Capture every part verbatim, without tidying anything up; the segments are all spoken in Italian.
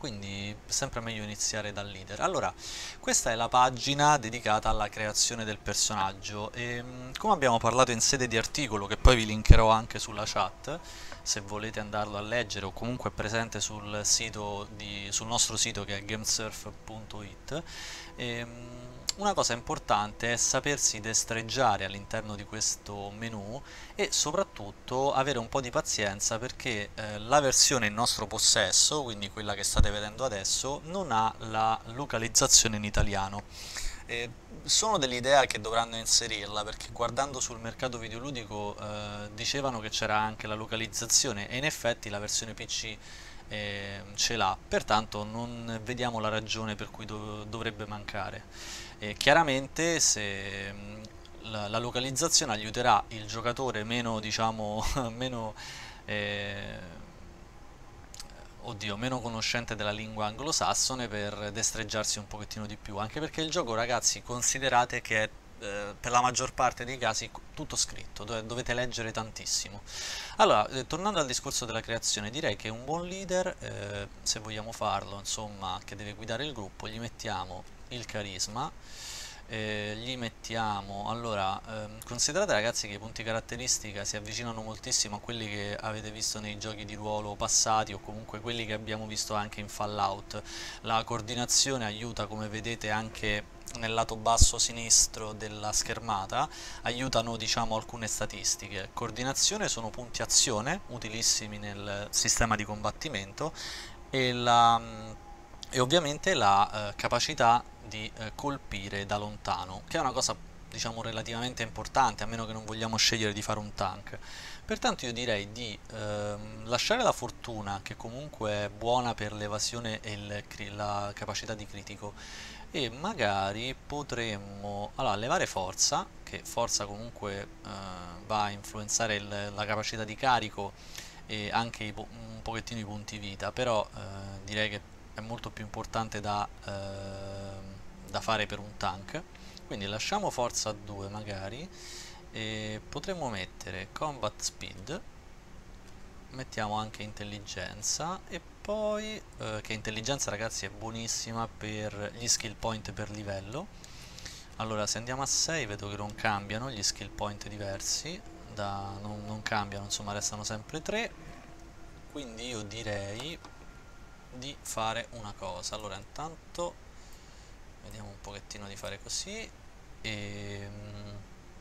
quindi sempre meglio iniziare dal leader. Allora, questa è la pagina dedicata alla creazione del personaggio e mh, come abbiamo parlato in sede di articolo, che poi vi linkerò anche sulla chat, se volete andarlo a leggere o comunque è presente sul sito di, sul nostro sito che è gamesurf punto it. ehm, una cosa importante è sapersi destreggiare all'interno di questo menu e soprattutto avere un po' di pazienza perché eh, la versione in nostro possesso, quindi quella che state vedendo adesso, non ha la localizzazione in italiano. Eh, sono dell'idea che dovranno inserirla perché guardando sul mercato videoludico eh, dicevano che c'era anche la localizzazione e in effetti la versione P C eh, ce l'ha, pertanto non vediamo la ragione per cui dov- dovrebbe mancare. Eh, chiaramente se mh, la, la localizzazione aiuterà il giocatore meno, diciamo, meno eh, oddio, meno conoscente della lingua anglosassone per destreggiarsi un pochettino di più, anche perché il gioco, ragazzi, considerate che è eh, per la maggior parte dei casi tutto scritto, dove dovete leggere tantissimo. Allora, eh, tornando al discorso della creazione, direi che un buon leader, eh, se vogliamo farlo, insomma, che deve guidare il gruppo, gli mettiamo il carisma, eh, gli mettiamo, allora, ehm, considerate ragazzi che i punti caratteristica si avvicinano moltissimo a quelli che avete visto nei giochi di ruolo passati o comunque quelli che abbiamo visto anche in Fallout. La coordinazione aiuta, come vedete, anche nel lato basso sinistro della schermata, aiutano diciamo alcune statistiche. Coordinazione sono punti azione utilissimi nel sistema di combattimento e la e ovviamente la eh, capacità di eh, colpire da lontano, che è una cosa diciamo relativamente importante, a meno che non vogliamo scegliere di fare un tank. Pertanto io direi di ehm, lasciare la fortuna, che comunque è buona per l'evasione e il la capacità di critico, e magari potremmo allora, levare forza, che forza comunque eh, va a influenzare il- la capacità di carico e anche i po- un pochettino i punti vita, però eh, direi che è molto più importante da, ehm, da fare per un tank. Quindi lasciamo forza a due magari e potremmo mettere combat speed, mettiamo anche intelligenza e poi eh, che intelligenza ragazzi è buonissima per gli skill point per livello. Allora se andiamo a sei vedo che non cambiano gli skill point diversi, da, non, non cambiano, insomma restano sempre tre, quindi io direi di fare una cosa. Allora intanto vediamo un pochettino di fare così e mm,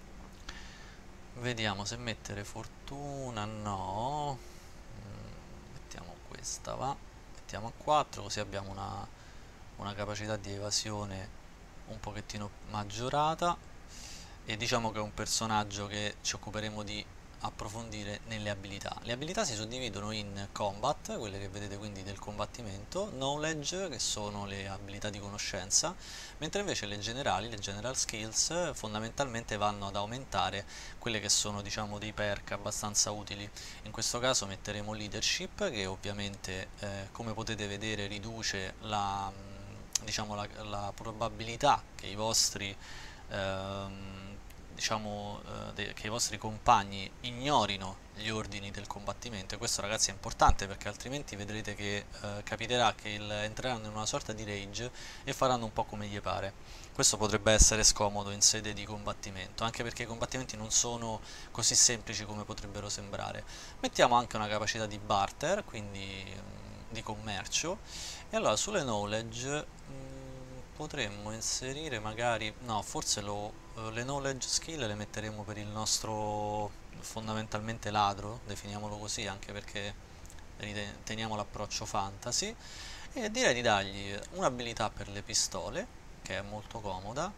vediamo se mettere fortuna. No. Mm, mettiamo questa, va, mettiamo a quattro così abbiamo una, una capacità di evasione un pochettino maggiorata e diciamo che è un personaggio che ci occuperemo di approfondire nelle abilità. Le abilità si suddividono in combat, quelle che vedete quindi del combattimento, knowledge, che sono le abilità di conoscenza, mentre invece le generali, le general skills, fondamentalmente vanno ad aumentare quelle che sono diciamo dei perk abbastanza utili. In questo caso metteremo leadership, che ovviamente eh, come potete vedere riduce la, diciamo, la, la probabilità che i vostri ehm, diciamo eh, de- che i vostri compagni ignorino gli ordini del combattimento, e questo ragazzi è importante perché altrimenti vedrete che eh, capiterà che il- entreranno in una sorta di rage e faranno un po' come gli pare. Questo potrebbe essere scomodo in sede di combattimento, anche perché i combattimenti non sono così semplici come potrebbero sembrare. Mettiamo anche una capacità di barter, quindi mm, di commercio, e allora sulle knowledge mm, potremmo inserire magari, no, forse lo, eh, le knowledge skill le metteremo per il nostro fondamentalmente ladro, definiamolo così, anche perché teniamo l'approccio fantasy, e direi di dargli un'abilità per le pistole, che è molto comoda,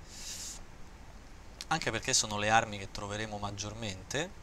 anche perché sono le armi che troveremo maggiormente,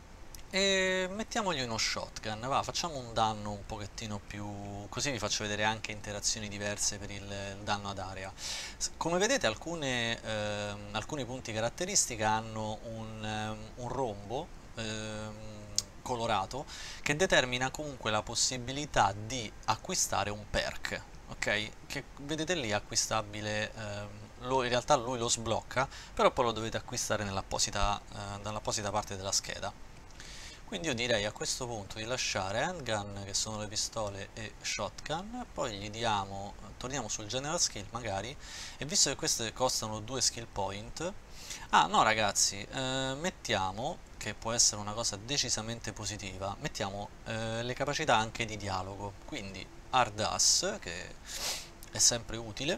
e mettiamogli uno shotgun, va, facciamo un danno un pochettino più, così vi faccio vedere anche interazioni diverse per il, il danno ad area. Come vedete alcune, ehm, alcuni punti caratteristica hanno un, ehm, un rombo ehm, colorato che determina comunque la possibilità di acquistare un perk, ok? Che vedete lì acquistabile, ehm, lo- in realtà lui lo sblocca, però poi lo dovete acquistare nell'apposita, eh, dall'apposita parte della scheda. Quindi io direi a questo punto di lasciare handgun, che sono le pistole, e shotgun, poi gli diamo, torniamo sul general skill magari, e visto che queste costano due skill point, ah no ragazzi, eh, mettiamo, che può essere una cosa decisamente positiva, mettiamo eh, le capacità anche di dialogo, quindi hard ass, che è sempre utile.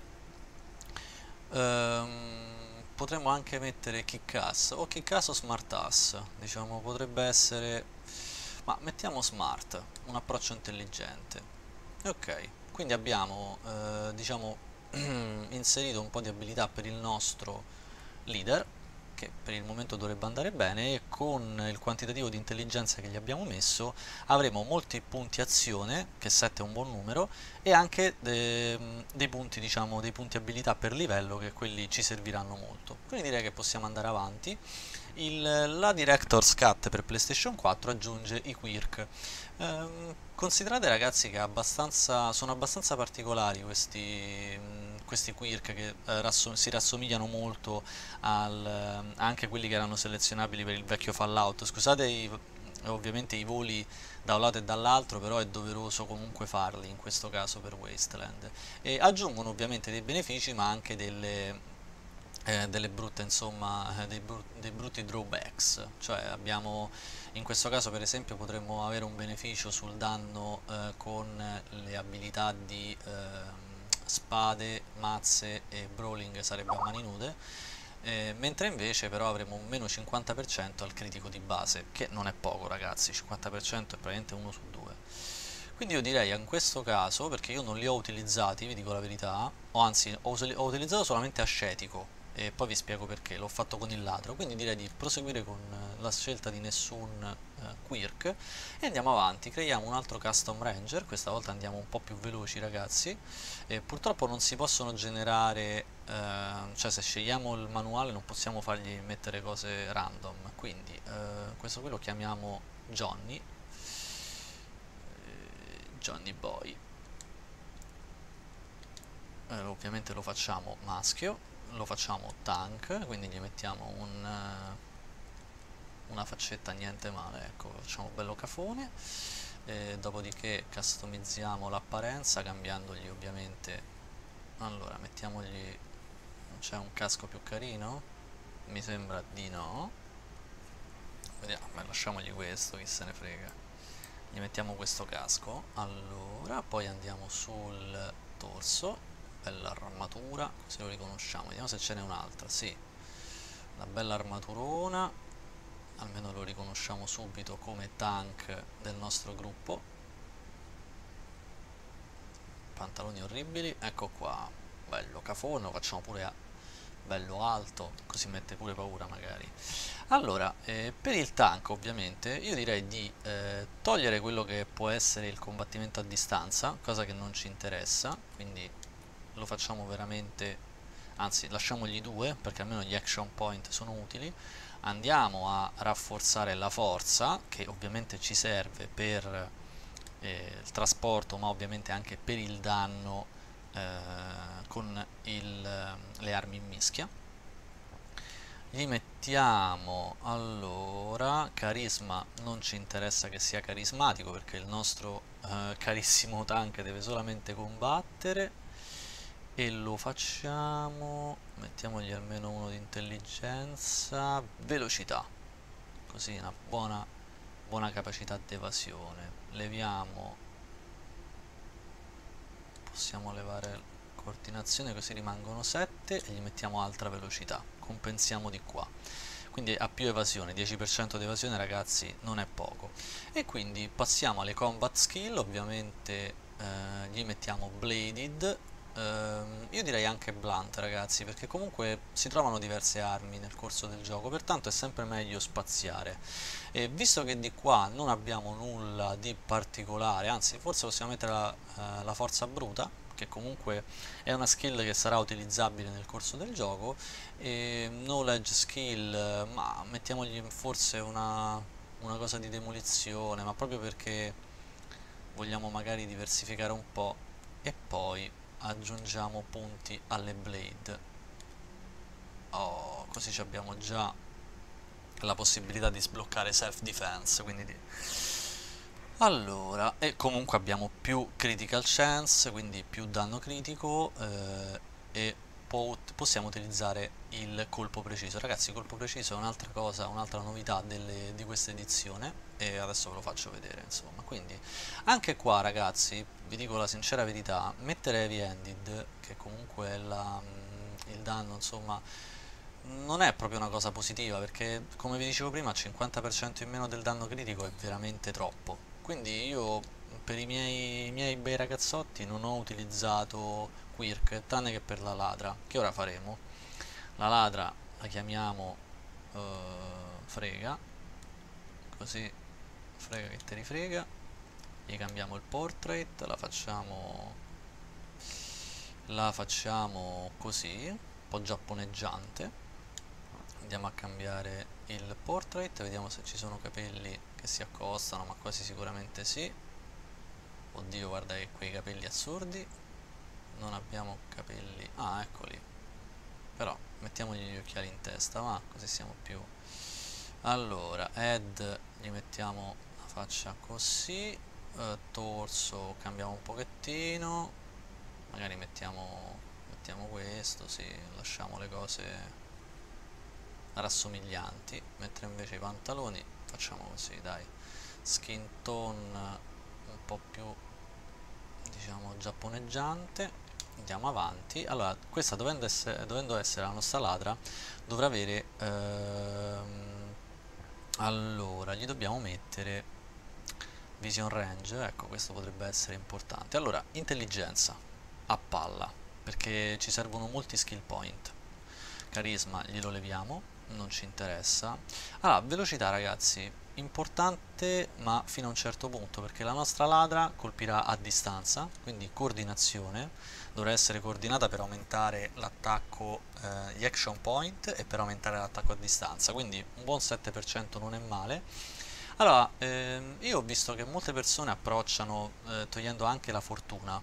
Ehm, potremmo anche mettere kick ass o kick ass o smart ass, diciamo potrebbe essere, ma mettiamo smart, un approccio intelligente. Ok, quindi abbiamo eh, diciamo inserito un po' di abilità per il nostro leader, che per il momento dovrebbe andare bene, e con il quantitativo di intelligenza che gli abbiamo messo avremo molti punti azione, che sette è un buon numero, e anche de- dei punti, diciamo, dei punti abilità per livello, che quelli ci serviranno molto. Quindi direi che possiamo andare avanti. Il, la Director's Cut per PlayStation quattro aggiunge i quirk. Ehm, considerate ragazzi che abbastanza, sono abbastanza particolari questi, questi quirk, che eh, rasso- si rassomigliano molto al, ehm, anche quelli che erano selezionabili per il vecchio Fallout. Scusate i- ovviamente i voli da un lato e dall'altro, però è doveroso comunque farli in questo caso per Wasteland. E aggiungono ovviamente dei benefici, ma anche delle, eh, delle brutte, insomma, eh, dei, bru- dei brutti drawbacks. Cioè abbiamo, in questo caso per esempio potremmo avere un beneficio sul danno eh, con le abilità di ehm, spade, mazze e brawling, sarebbe a mani nude, eh, mentre invece però avremo un meno cinquanta per cento al critico di base, che non è poco ragazzi, cinquanta per cento è praticamente uno su due. Quindi io direi in questo caso, perché io non li ho utilizzati, vi dico la verità, o anzi ho, us- ho utilizzato solamente ascetico, e poi vi spiego perché, l'ho fatto con il ladro, quindi direi di proseguire con eh, la scelta di nessun eh, quirk, e andiamo avanti, creiamo un altro custom ranger, questa volta andiamo un po' più veloci ragazzi. E purtroppo non si possono generare, eh, cioè se scegliamo il manuale non possiamo fargli mettere cose random, quindi eh, questo qui lo chiamiamo Johnny, eh, Johnny Boy. Eh, ovviamente lo facciamo maschio, lo facciamo tank, quindi gli mettiamo un, eh, una faccetta niente male, ecco, lo facciamo bello cafone, e dopodiché customizziamo l'apparenza cambiandogli ovviamente, allora mettiamogli, c'è un casco più carino? Mi sembra di no. Vediamo, beh, lasciamogli questo, chi se ne frega. Gli mettiamo questo casco. Allora, poi andiamo sul torso. Bella armatura, così lo riconosciamo. Vediamo se ce n'è un'altra. Sì, una bella armaturona. Almeno lo riconosciamo subito come tank del nostro gruppo. Pantaloni orribili. Ecco qua. Bello cafone, lo facciamo pure a bello alto, così mette pure paura magari. Allora, eh, per il tank ovviamente io direi di eh, togliere quello che può essere il combattimento a distanza, cosa che non ci interessa, quindi lo facciamo veramente, anzi lasciamogli due perché almeno gli action point sono utili. Andiamo a rafforzare la forza, che ovviamente ci serve per eh, il trasporto, ma ovviamente anche per il danno eh, con il, le armi in mischia. Gli mettiamo allora carisma, non ci interessa che sia carismatico perché il nostro eh, carissimo tank deve solamente combattere, e lo facciamo, mettiamogli almeno uno di intelligenza, velocità, così una buona, buona capacità di evasione. Leviamo, possiamo levare coordinazione, così rimangono sette, e gli mettiamo altra velocità, compensiamo di qua, quindi ha più evasione, dieci per cento di evasione ragazzi non è poco. E quindi passiamo alle combat skill, ovviamente eh, gli mettiamo bladed, ehm, io direi anche blunt ragazzi, perché comunque si trovano diverse armi nel corso del gioco, pertanto è sempre meglio spaziare. E visto che di qua non abbiamo nulla di particolare, anzi forse possiamo mettere la, eh, la forza bruta, che comunque è una skill che sarà utilizzabile nel corso del gioco, e knowledge skill, ma mettiamogli forse una, una cosa di demolizione, ma proprio perché vogliamo magari diversificare un po', e poi aggiungiamo punti alle blade. Oh, così ci abbiamo già la possibilità di sbloccare self defense, quindi di... Allora, e comunque abbiamo più critical chance, quindi più danno critico, eh, e po- possiamo utilizzare il colpo preciso. Ragazzi, il colpo preciso è un'altra cosa, un'altra novità delle- di questa edizione e adesso ve lo faccio vedere, insomma. Quindi, anche qua, ragazzi, vi dico la sincera verità, mettere heavy handed, che comunque è la, mm, il danno, insomma, non è proprio una cosa positiva perché, come vi dicevo prima, cinquanta per cento in meno del danno critico è veramente troppo. Quindi io per i miei, i miei bei ragazzotti non ho utilizzato Quirk, tranne che per la ladra. Che ora faremo? La ladra la chiamiamo eh, frega, così frega che te rifrega. Gli cambiamo il portrait, la facciamo la facciamo così, un po' giapponeggiante. Andiamo a cambiare il portrait, vediamo se ci sono capelli che si accostano, ma quasi sicuramente sì. Oddio, guarda che quei capelli assurdi. Non abbiamo capelli. Ah, eccoli. Però mettiamogli gli occhiali in testa, va, così siamo più. Allora, head gli mettiamo la faccia così, eh, torso cambiamo un pochettino, magari mettiamo, mettiamo questo, sì, lasciamo le cose rassomiglianti, mentre invece i pantaloni facciamo così, dai, skin tone un po' più, diciamo, giapponeggiante. Andiamo avanti. Allora, questa dovendo essere, dovendo essere la nostra ladra, dovrà avere ehm, allora, gli dobbiamo mettere vision range, ecco, questo potrebbe essere importante. Allora, intelligenza a palla, perché ci servono molti skill point. Carisma glielo leviamo, non ci interessa. Allora, velocità, ragazzi, importante ma fino a un certo punto, perché la nostra ladra colpirà a distanza, quindi coordinazione, dovrà essere coordinata per aumentare l'attacco, eh, gli action point e per aumentare l'attacco a distanza, quindi un buon sette per cento non è male. Allora, ehm, io ho visto che molte persone approcciano eh, togliendo anche la fortuna,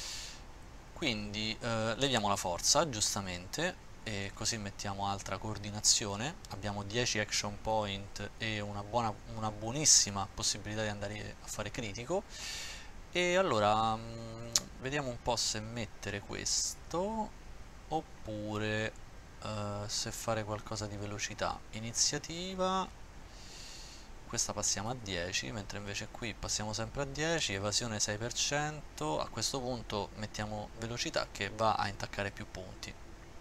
quindi eh, leviamo la forza, giustamente, e così mettiamo altra coordinazione. Abbiamo dieci action point e una buona, una buonissima possibilità di andare a fare critico. E allora mh, vediamo un po' se mettere questo oppure eh, se fare qualcosa di velocità. Iniziativa, questa passiamo a dieci, mentre invece qui passiamo sempre a dieci, evasione sei per cento. A questo punto mettiamo velocità che va a intaccare più punti.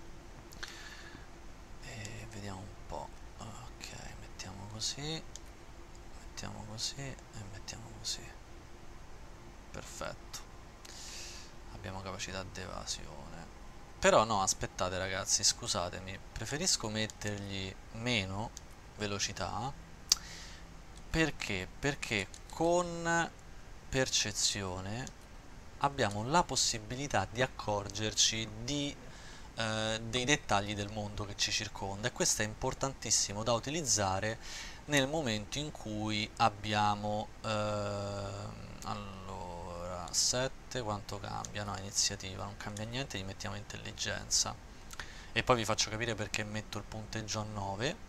E vediamo un po'. Ok, mettiamo così, mettiamo così e mettiamo così. Perfetto. Abbiamo capacità di evasione. Però no, aspettate ragazzi, scusatemi, preferisco mettergli meno velocità. Perché? Perché con percezione abbiamo la possibilità di accorgerci di, eh, dei dettagli del mondo che ci circonda e questo è importantissimo da utilizzare nel momento in cui abbiamo eh, allora sette, quanto cambia? No, iniziativa non cambia niente, gli mettiamo intelligenza e poi vi faccio capire perché metto il punteggio a nove,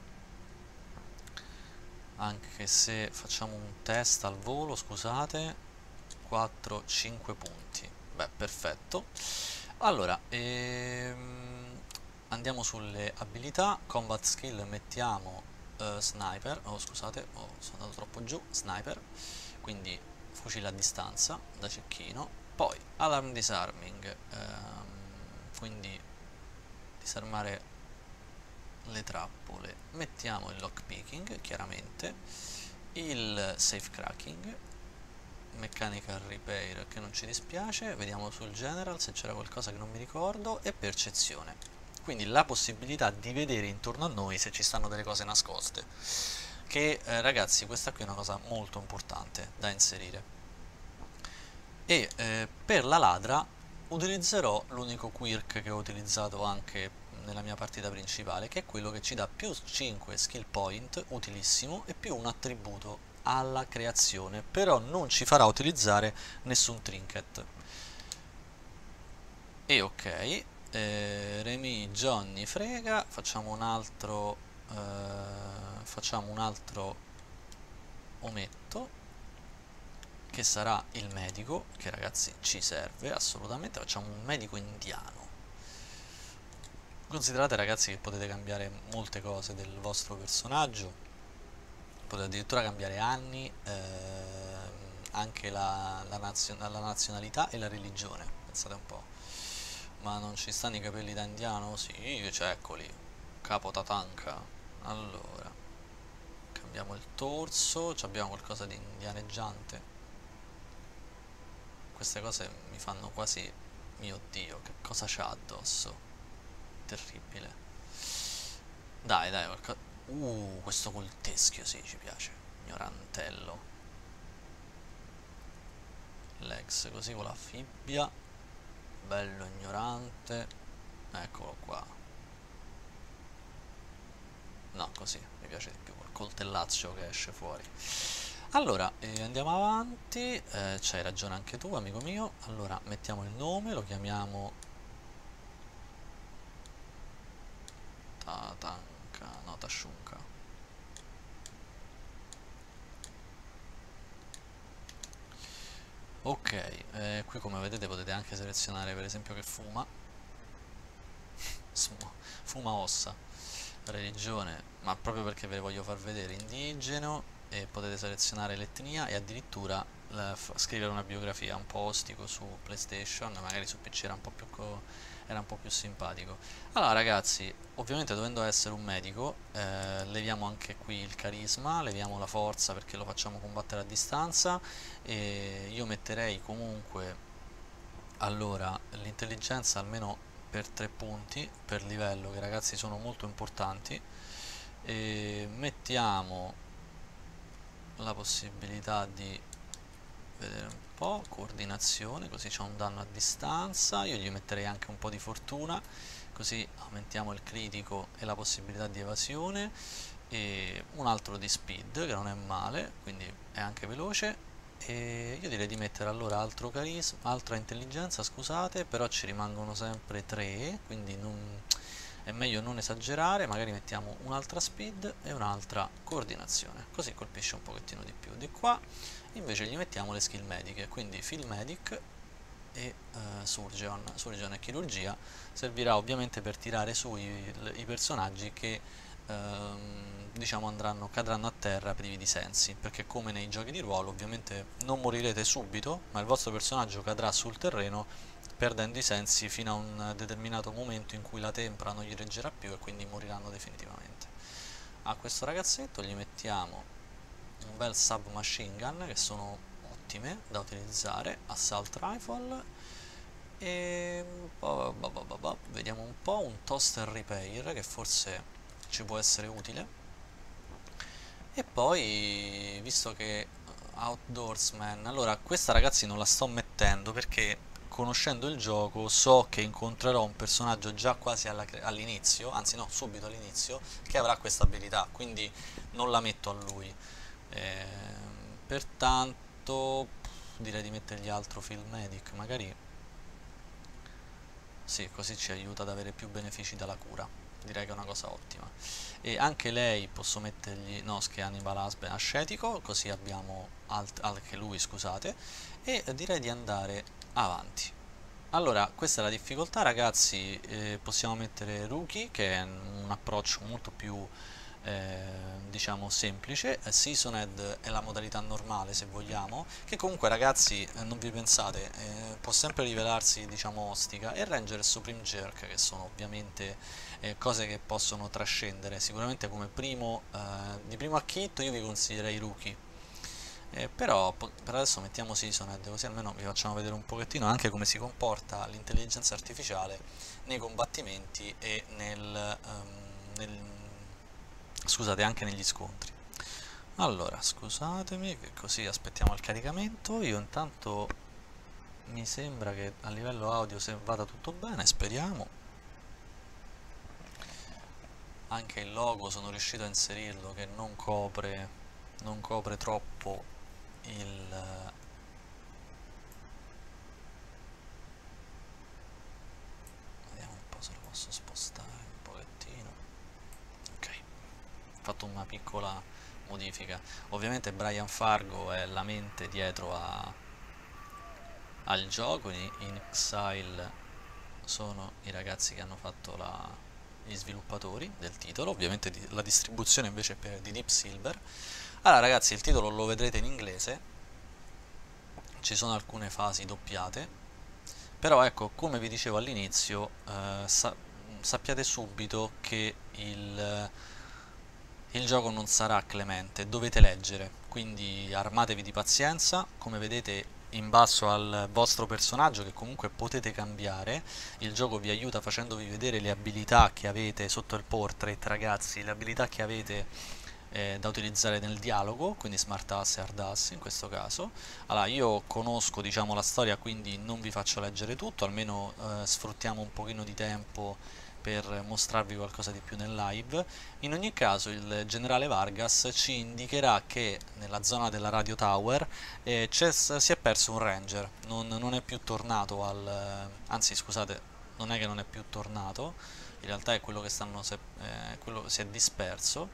anche se facciamo un test al volo, scusate, quattro cinque punti. Beh, perfetto. Allora, ehm, andiamo sulle abilità. Combat skill mettiamo eh, sniper. Oh, scusate, oh, sono andato troppo giù. Sniper, quindi fucile a distanza da cecchino. Poi alarm disarming, ehm, quindi disarmare le trappole. Mettiamo il lockpicking, chiaramente, il safe cracking, mechanical repair che non ci dispiace, vediamo sul general se c'era qualcosa che non mi ricordo, e percezione, quindi la possibilità di vedere intorno a noi se ci stanno delle cose nascoste, che eh, ragazzi, questa qui è una cosa molto importante da inserire. E eh, per la ladra utilizzerò l'unico quirk che ho utilizzato anche nella mia partita principale, che è quello che ci dà più cinque skill point, utilissimo, e più un attributo alla creazione, però non ci farà utilizzare nessun trinket. E ok, eh, Remy, Johnny, frega, facciamo un altro eh, facciamo un altro ometto che sarà il medico, che ragazzi ci serve assolutamente. Facciamo un medico indiano. Considerate ragazzi che potete cambiare molte cose del vostro personaggio, potete addirittura cambiare anni, ehm, anche la, la, nazio- la nazionalità e la religione, pensate un po'. Ma non ci stanno i capelli da indiano? Sì, cioè eccoli, capo Tatanka. Allora, cambiamo il torso, ci abbiamo qualcosa di indianeggiante. Queste cose mi fanno quasi, mio Dio, che cosa c'ha addosso? Terribile. Dai, dai, qualcosa... Uh, questo col teschio, sì, ci piace. Ignorantello. Lex, così con la fibbia. Bello ignorante. Eccolo qua. No, così, mi piace di più, col coltellaccio che esce fuori. Allora, eh, andiamo avanti. Eh, c'hai ragione anche tu, amico mio. Allora, mettiamo il nome, lo chiamiamo... Tatanka, no, Tashunka. Ok, eh, qui come vedete potete anche selezionare per esempio che fuma. Smu- Fuma ossa. Religione, ma proprio perché ve le voglio far vedere, indigeno, e potete selezionare l'etnia e addirittura la- f- scrivere una biografia, un po' ostico su PlayStation, magari su P C era un po' più, co- era un po' più simpatico. Allora ragazzi, ovviamente dovendo essere un medico, eh, leviamo anche qui il carisma, leviamo la forza perché lo facciamo combattere a distanza, e io metterei comunque allora l'intelligenza almeno per tre punti per livello, che ragazzi sono molto importanti, e mettiamo la possibilità di vedere un po' coordinazione, così c'è un danno a distanza. Io gli metterei anche un po' di fortuna, così aumentiamo il critico e la possibilità di evasione, e un altro di speed che non è male, quindi è anche veloce. E io direi di mettere allora altro carisma, altra intelligenza, scusate, però ci rimangono sempre tre, quindi non, è meglio non esagerare. Magari mettiamo un'altra speed e un'altra coordinazione, così colpisce un pochettino di più. Di qua invece gli mettiamo le skill mediche, quindi field medic e eh, surgeon. Surgeon e chirurgia servirà ovviamente per tirare su i, i personaggi che ehm, diciamo andranno, cadranno a terra privi di sensi, perché come nei giochi di ruolo ovviamente non morirete subito, ma il vostro personaggio cadrà sul terreno perdendo i sensi fino a un determinato momento in cui la tempra non gli reggerà più e quindi moriranno definitivamente. A questo ragazzetto gli mettiamo un bel submachine gun, che sono ottime da utilizzare, assault rifle, e boh, boh, boh, boh, boh, vediamo un po', un toaster repair che forse ci può essere utile. E poi, visto che Outdoorsman, allora questa ragazzi non la sto mettendo perché conoscendo il gioco so che incontrerò un personaggio già quasi all'inizio, anzi no, subito all'inizio, che avrà questa abilità, quindi non la metto a lui. Ehm, pertanto direi di mettergli altro field medic, magari sì, così ci aiuta ad avere più benefici dalla cura. Direi che è una cosa ottima. E anche lei posso mettergli, no, che è Hannibal Aspen ascetico, così abbiamo alt- anche lui, scusate, e direi di andare avanti. Allora, questa è la difficoltà, ragazzi. Eh, possiamo mettere Rookie, che è un approccio molto più eh, diciamo semplice. Eh, Seasoned è la modalità normale, se vogliamo, che comunque ragazzi, eh, non vi pensate, eh, può sempre rivelarsi diciamo ostica. E Ranger e Supreme Jerk, che sono ovviamente eh, cose che possono trascendere. Sicuramente come primo eh, di primo acchito io vi consiglierei Rookie. Eh, però per adesso mettiamo Seasoned, così almeno vi facciamo vedere un pochettino anche come si comporta l'intelligenza artificiale nei combattimenti e nel, ehm, nel scusate, anche negli scontri. Allora, scusatemi, che così aspettiamo il caricamento. Io intanto mi sembra che a livello audio se vada tutto bene, speriamo. Anche il logo sono riuscito a inserirlo che non copre, non copre troppo il... Vediamo un po' se lo posso spostare un pochettino. Ok. fatto una piccola modifica. Ovviamente Brian Fargo è la mente dietro a, al gioco, in Inxile sono i ragazzi che hanno fatto la, gli sviluppatori del titolo, ovviamente di, la distribuzione invece è per, di Deep Silver. Allora ragazzi, il titolo lo vedrete in inglese, ci sono alcune fasi doppiate, però ecco, come vi dicevo all'inizio, eh, sa sappiate subito che il, il gioco non sarà clemente, dovete leggere, quindi armatevi di pazienza. Come vedete in basso al vostro personaggio, che comunque potete cambiare, il gioco vi aiuta facendovi vedere le abilità che avete sotto il portrait, ragazzi, le abilità che avete eh, da utilizzare nel dialogo, quindi smart ass e hard ass in questo caso. Allora, io conosco, diciamo, la storia, quindi non vi faccio leggere tutto, almeno eh, sfruttiamo un pochino di tempo per mostrarvi qualcosa di più nel live. In ogni caso il generale Vargas ci indicherà che nella zona della Radio Tower eh, si è perso un ranger, non, non è più tornato al... anzi scusate, non è che non è più tornato, in realtà è quello che stanno, se, eh, quello si è disperso,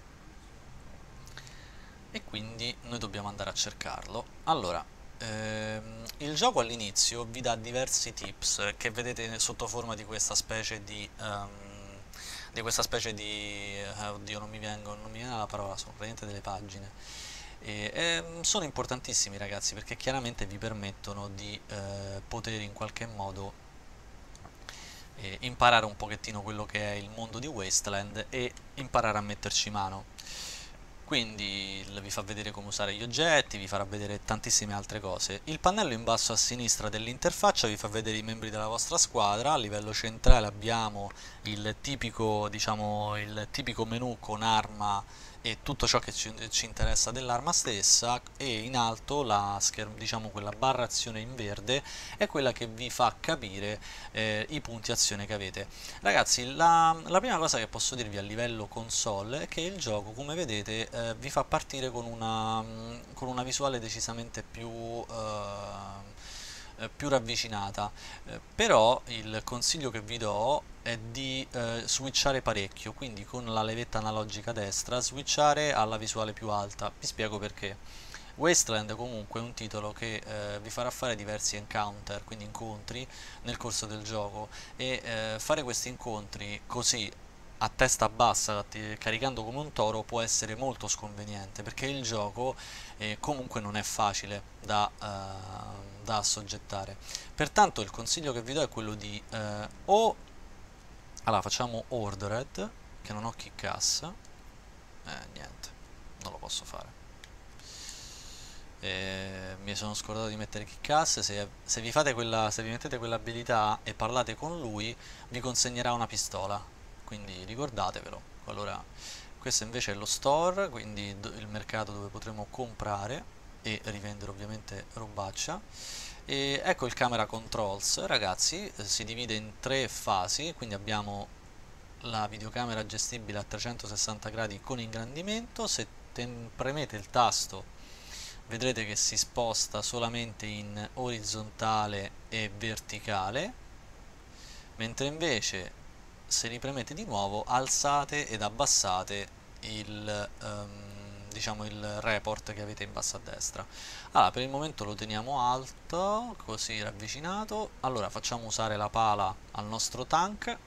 e quindi noi dobbiamo andare a cercarlo. Allora, ehm, il gioco all'inizio vi dà diversi tips che vedete sotto forma di questa specie di um, di questa specie di eh, oddio, non mi vengo, non mi viene la parola, sono praticamente delle pagine. E, e, sono importantissimi ragazzi, perché chiaramente vi permettono di eh, poter in qualche modo eh, imparare un pochettino quello che è il mondo di Wasteland e imparare a metterci mano. Quindi vi fa vedere come usare gli oggetti, vi farà vedere tantissime altre cose. Il pannello in basso a sinistra dell'interfaccia vi fa vedere i membri della vostra squadra. A livello centrale abbiamo il tipico, diciamo, il tipico menu con arma e tutto ciò che ci, ci interessa dell'arma stessa, e in alto la scherm, diciamo, quella barra azione in verde è quella che vi fa capire eh, i punti azione che avete. Ragazzi, la, la prima cosa che posso dirvi a livello console è che il gioco, come vedete, eh, vi fa partire con una, con una visuale decisamente più, eh, più ravvicinata, eh, però il consiglio che vi do è di eh, switchare parecchio, quindi con la levetta analogica destra switchare alla visuale più alta. Vi spiego perché. Wasteland comunque è un titolo che eh, vi farà fare diversi encounter, quindi incontri nel corso del gioco, e eh, fare questi incontri così a testa bassa, caricando come un toro, può essere molto sconveniente, perché il gioco eh, comunque non è facile da, eh, da assoggettare. Pertanto il consiglio che vi do è quello di eh, o allora facciamo Ordered, che non ho kick ass, eh niente, non lo posso fare. Eh, mi sono scordato di mettere kick ass. Se, se vi fate quella, se vi mettete quell'abilità e parlate con lui, vi consegnerà una pistola, quindi ricordatevelo. Allora, questo invece è lo store, quindi il mercato dove potremo comprare e rivendere ovviamente robaccia. E ecco il camera controls, ragazzi, si divide in tre fasi, quindi abbiamo la videocamera gestibile a trecentosessanta gradi con ingrandimento. Se premete il tasto vedrete che si sposta solamente in orizzontale e verticale, mentre invece se ripremete di nuovo alzate ed abbassate il, um, diciamo il report che avete in basso a destra. Allora, per il momento lo teniamo alto, così ravvicinato. Allora facciamo usare la pala al nostro tank,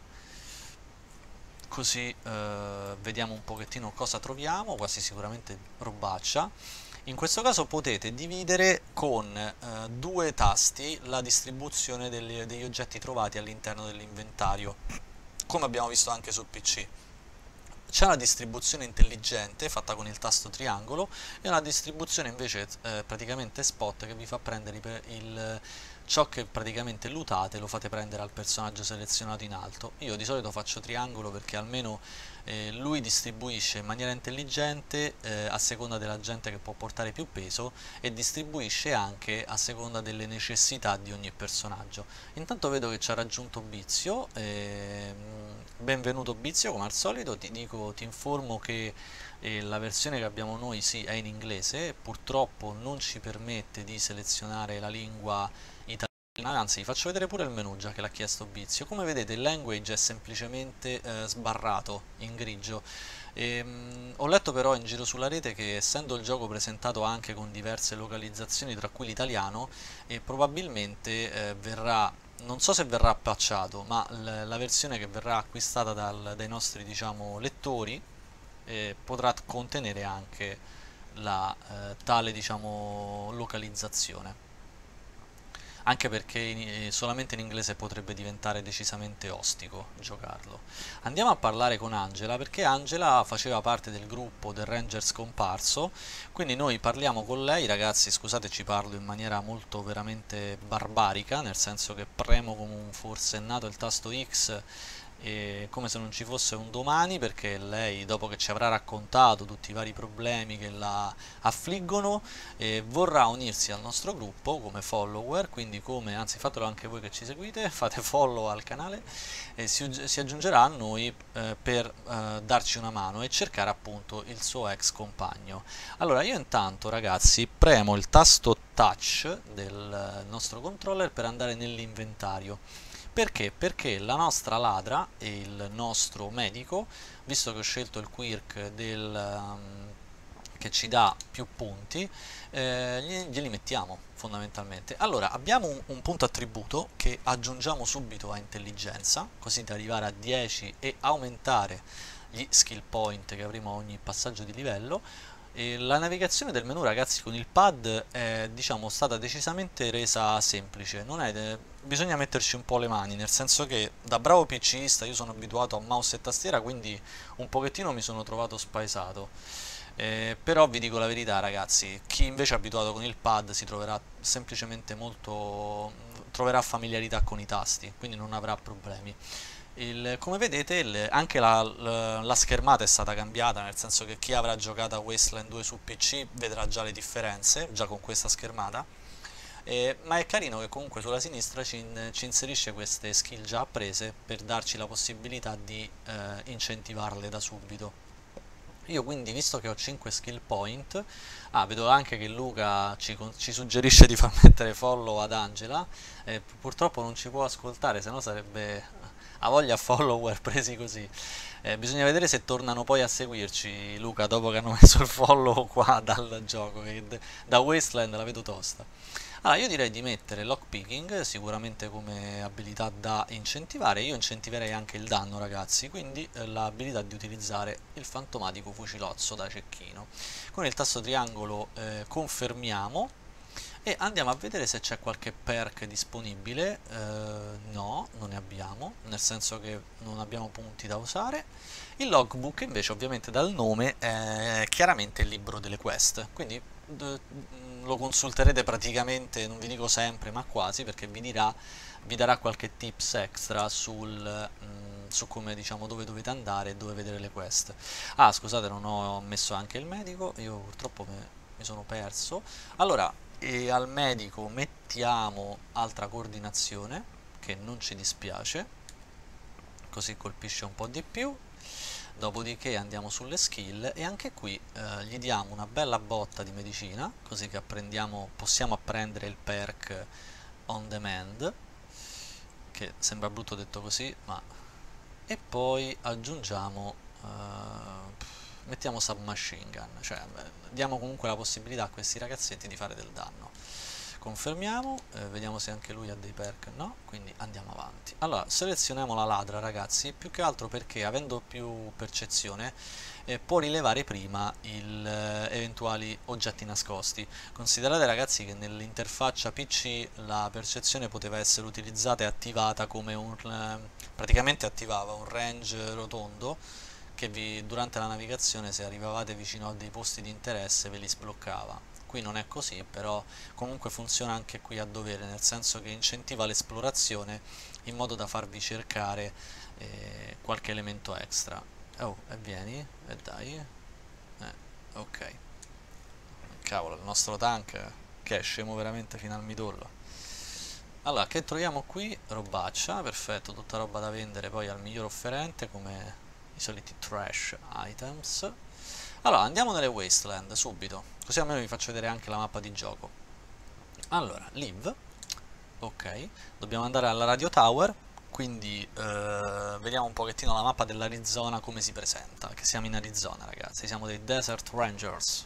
così eh, vediamo un pochettino cosa troviamo, quasi sicuramente robaccia. In questo caso potete dividere con eh, due tasti la distribuzione degli, degli oggetti trovati all'interno dell'inventario, come abbiamo visto anche sul P C. C'è una distribuzione intelligente fatta con il tasto triangolo e una distribuzione invece eh, praticamente spot, che vi fa prendere il, ciò che praticamente lootate lo fate prendere al personaggio selezionato in alto. Io di solito faccio triangolo perché almeno eh, lui distribuisce in maniera intelligente eh, a seconda della gente che può portare più peso, e distribuisce anche a seconda delle necessità di ogni personaggio. Intanto vedo che ci ha raggiunto Bizio. ehm, Benvenuto Bizio, come al solito ti dico, ti informo che eh, la versione che abbiamo noi sì è in inglese, purtroppo non ci permette di selezionare la lingua italiana anzi vi faccio vedere pure il menu già che l'ha chiesto Bizio. Come vedete il language è semplicemente eh, sbarrato in grigio. E, mh, ho letto però in giro sulla rete che essendo il gioco presentato anche con diverse localizzazioni tra cui l'italiano, eh, probabilmente eh, verrà, non so se verrà patchato, ma l- la versione che verrà acquistata dal- dai nostri diciamo lettori eh, potrà contenere anche la eh, tale diciamo localizzazione, anche perché in- eh, solamente in inglese potrebbe diventare decisamente ostico giocarlo. Andiamo a parlare con Angela, perché Angela faceva parte del gruppo del Ranger scomparso, quindi noi parliamo con lei. Ragazzi, scusate, ci parlo in maniera molto veramente barbarica, nel senso che premo come un forsennato il tasto X e come se non ci fosse un domani, perché lei, dopo che ci avrà raccontato tutti i vari problemi che la affliggono, eh, vorrà unirsi al nostro gruppo come follower, quindi come, anzi fatelo anche voi che ci seguite, fate follow al canale e si, si aggiungerà a noi eh, per eh, darci una mano e cercare appunto il suo ex compagno. Allora io intanto ragazzi premo il tasto touch del nostro controller per andare nell'inventario. Perché? Perché la nostra ladra e il nostro medico, visto che ho scelto il quirk del, um, che ci dà più punti, eh, glieli mettiamo fondamentalmente. Allora abbiamo un, un punto attributo che aggiungiamo subito a intelligenza, così da arrivare a dieci e aumentare gli skill point che avremo a ogni passaggio di livello. E la navigazione del menu ragazzi con il pad è diciamo stata decisamente resa semplice, non è, bisogna metterci un po' le mani, nel senso che da bravo PCista io sono abituato a mouse e tastiera, quindi un pochettino mi sono trovato spaesato. Eh, però vi dico la verità ragazzi, chi invece è abituato con il pad si troverà semplicemente molto, troverà familiarità con i tasti, quindi non avrà problemi. Il, come vedete il, anche la, la, la schermata è stata cambiata, nel senso che chi avrà giocato a Wasteland due su P C vedrà già le differenze, già con questa schermata. Eh, ma è carino che comunque sulla sinistra ci, ci inserisce queste skill già apprese per darci la possibilità di eh, incentivarle da subito. Io quindi, visto che ho cinque skill point, ah, vedo anche che Luca ci, ci suggerisce di far mettere follow ad Angela, eh, purtroppo non ci può ascoltare, se no sarebbe a voglia follower presi così. Eh, bisogna vedere se tornano poi a seguirci, Luca, dopo che hanno messo il follow qua dal gioco, che da Wasteland la vedo tosta. Allora, io direi di mettere lockpicking sicuramente come abilità da incentivare. Io incentiverei anche il danno, ragazzi, quindi eh, l'abilità di utilizzare il fantomatico fucilozzo da cecchino. Con il tasto triangolo eh, confermiamo e andiamo a vedere se c'è qualche perk disponibile. Eh, no, non ne abbiamo, nel senso che non abbiamo punti da usare. Il logbook invece, ovviamente dal nome, è chiaramente il libro delle quest, quindi lo consulterete praticamente, non vi dico sempre, ma quasi, perché vi dirà, vi darà qualche tips extra sul, mh, su come, diciamo, dove dovete andare e dove vedere le quest. Ah, scusate, non ho messo anche il medico, io purtroppo me, mi sono perso. Allora, e al medico mettiamo altra coordinazione, che non ci dispiace, così colpisce un po' di più. Dopodiché andiamo sulle skill e anche qui eh, gli diamo una bella botta di medicina, così che apprendiamo, possiamo apprendere il perk on demand, che sembra brutto detto così, ma... E poi aggiungiamo, eh, mettiamo submachine gun, cioè diamo comunque la possibilità a questi ragazzetti di fare del danno. Confermiamo, eh, vediamo se anche lui ha dei perk, no, quindi andiamo avanti. Allora, selezioniamo la ladra ragazzi, più che altro perché avendo più percezione eh, può rilevare prima il, eh, eventuali oggetti nascosti. Considerate ragazzi che nell'interfaccia P C la percezione poteva essere utilizzata e attivata come un... Eh, praticamente attivava un range rotondo che vi, durante la navigazione se arrivavate vicino a dei posti di interesse ve li sbloccava. Qui non è così, però comunque funziona anche qui a dovere, nel senso che incentiva l'esplorazione in modo da farvi cercare eh, qualche elemento extra. Oh, e vieni, e dai. Eh, ok. Cavolo, il nostro tank che è scemo veramente fino al midollo. Allora, che troviamo qui? Robaccia, perfetto, tutta roba da vendere poi al miglior offerente come i soliti trash items. Allora, andiamo nelle Wasteland subito, così almeno vi faccio vedere anche la mappa di gioco. Allora, live, Ok, dobbiamo andare alla radio tower, quindi eh, vediamo un pochettino la mappa dell'Arizona come si presenta, che siamo in Arizona ragazzi, siamo dei Desert Rangers.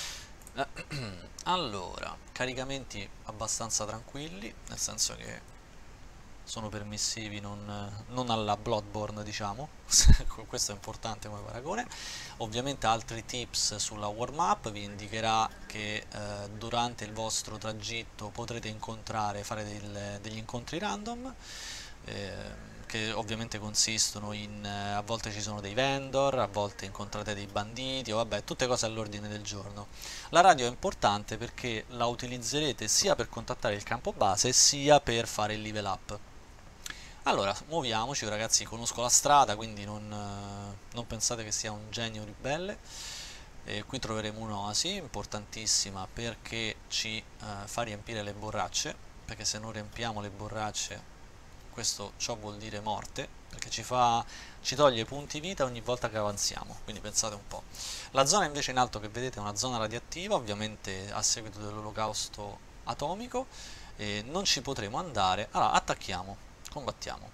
Allora, caricamenti abbastanza tranquilli, nel senso che sono permissivi, non, non alla Bloodborne diciamo, questo è importante come paragone. Ovviamente altri tips sulla warm up vi indicherà che eh, durante il vostro tragitto potrete incontrare, fare del- degli incontri random, eh, che ovviamente consistono in, eh, a volte ci sono dei vendor, a volte incontrate dei banditi, o vabbè, tutte cose all'ordine del giorno. La radio è importante perché la utilizzerete sia per contattare il campo base sia per fare il level up. Allora, muoviamoci, ragazzi, conosco la strada, quindi non, eh, non pensate che sia un genio ribelle. E qui troveremo un'oasi importantissima perché ci eh, fa riempire le borracce, perché se non riempiamo le borracce questo ciò vuol dire morte, perché ci fa, ci toglie punti vita ogni volta che avanziamo, quindi pensate un po'. La zona invece in alto che vedete è una zona radioattiva, ovviamente a seguito dell'olocausto atomico, e non ci potremo andare. Allora, attacchiamo, combattiamo.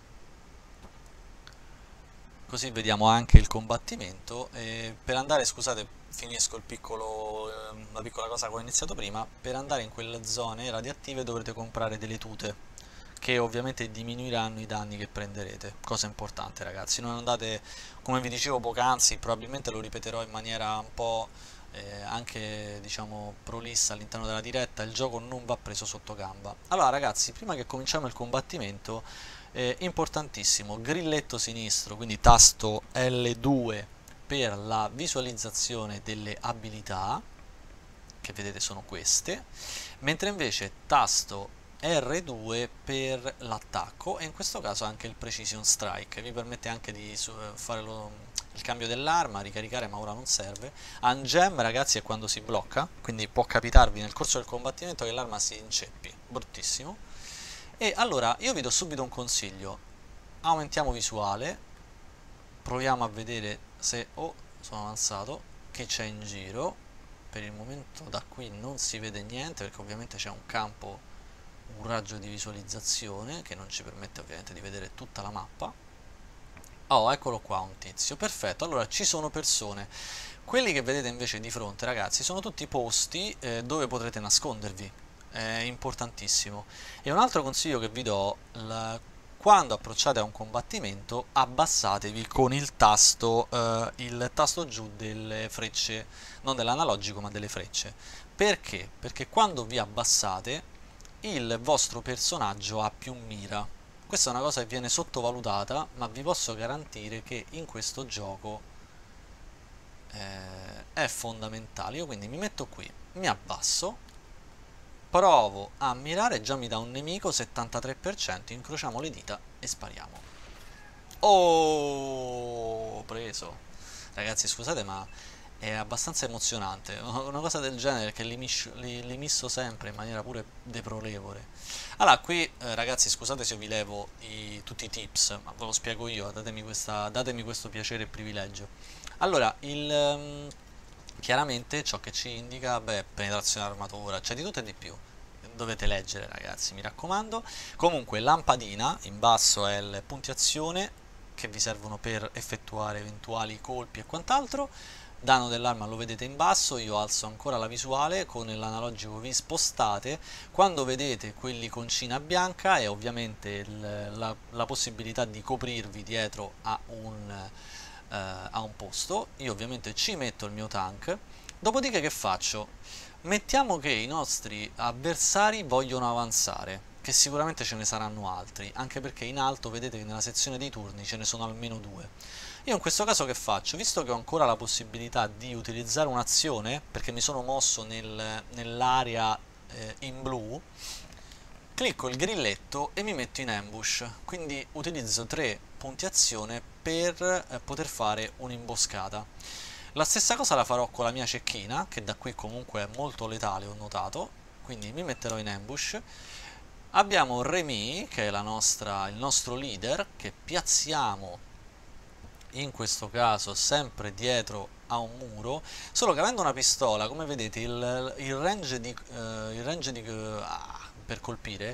Così vediamo anche il combattimento. E per andare, scusate, finisco il piccolo, eh, la piccola cosa che ho iniziato prima. Per andare in quelle zone radioattive dovrete comprare delle tute che ovviamente diminuiranno i danni che prenderete. Cosa importante, ragazzi, non andate, come vi dicevo poc'anzi, probabilmente lo ripeterò in maniera un po' eh, anche diciamo prolissa all'interno della diretta, il gioco non va preso sotto gamba. Allora ragazzi, prima che cominciamo il combattimento, eh, importantissimo, grilletto sinistro, quindi tasto L due per la visualizzazione delle abilità, che vedete sono queste, mentre invece tasto R due per l'attacco, e in questo caso anche il Precision Strike, vi permette anche di fare lo, il cambio dell'arma, ricaricare, ma ora non serve. Ungem, ragazzi, è quando si blocca, quindi può capitarvi nel corso del combattimento che l'arma si inceppi, bruttissimo. E allora io vi do subito un consiglio: aumentiamo visuale, proviamo a vedere se oh, sono avanzato, che c'è in giro. Per il momento da qui non si vede niente perché ovviamente c'è un campo, un raggio di visualizzazione che non ci permette ovviamente di vedere tutta la mappa. Oh, eccolo qua un tizio, perfetto. Allora ci sono persone. Quelli che vedete invece di fronte, ragazzi, sono tutti posti eh, dove potrete nascondervi. È importantissimo. E un altro consiglio che vi do: la, quando approcciate a un combattimento, abbassatevi con il tasto, eh, il tasto giù delle frecce, non dell'analogico ma delle frecce. Perché? Perché quando vi abbassate il vostro personaggio ha più mira. Questa è una cosa che viene sottovalutata, ma vi posso garantire che in questo gioco eh, è fondamentale. Io quindi mi metto qui, mi abbasso, provo a mirare, già mi dà un nemico, settantatré per cento, incrociamo le dita e spariamo. Oh, preso. Ragazzi, scusate, ma è abbastanza emozionante una cosa del genere, che li, miscio, li, li misso sempre in maniera pure deplorevole. Allora qui eh, ragazzi, scusate se vi levo i, tutti i tips, ma ve lo spiego io, datemi, questa, datemi questo piacere e privilegio. Allora, il, um, chiaramente ciò che ci indica, beh, penetrazione armatura, c'è di tutto e di più, dovete leggere ragazzi, mi raccomando. Comunque lampadina, in basso è il puntiazione, che vi servono per effettuare eventuali colpi e quant'altro. Danno dell'arma lo vedete in basso, io alzo ancora la visuale, con l'analogico vi spostate, quando vedete quell'iconcina bianca è ovviamente il, la, la possibilità di coprirvi dietro a un, eh, a un posto. Io ovviamente ci metto il mio tank, dopodiché che faccio? Mettiamo che i nostri avversari vogliono avanzare, che sicuramente ce ne saranno altri, anche perché in alto vedete che nella sezione dei turni ce ne sono almeno due. Io in questo caso che faccio? Visto che ho ancora la possibilità di utilizzare un'azione, perché mi sono mosso nel, nell'area eh, in blu, clicco il grilletto e mi metto in ambush, quindi utilizzo tre punti azione per eh, poter fare un'imboscata. La stessa cosa la farò con la mia cecchina, che da qui comunque è molto letale, ho notato, quindi mi metterò in ambush. Abbiamo Remy, che è la nostra, il nostro leader, che piazziamo in questo caso sempre dietro a un muro, solo che avendo una pistola, come vedete, il, il range, di, uh, il range di, uh, ah, per colpire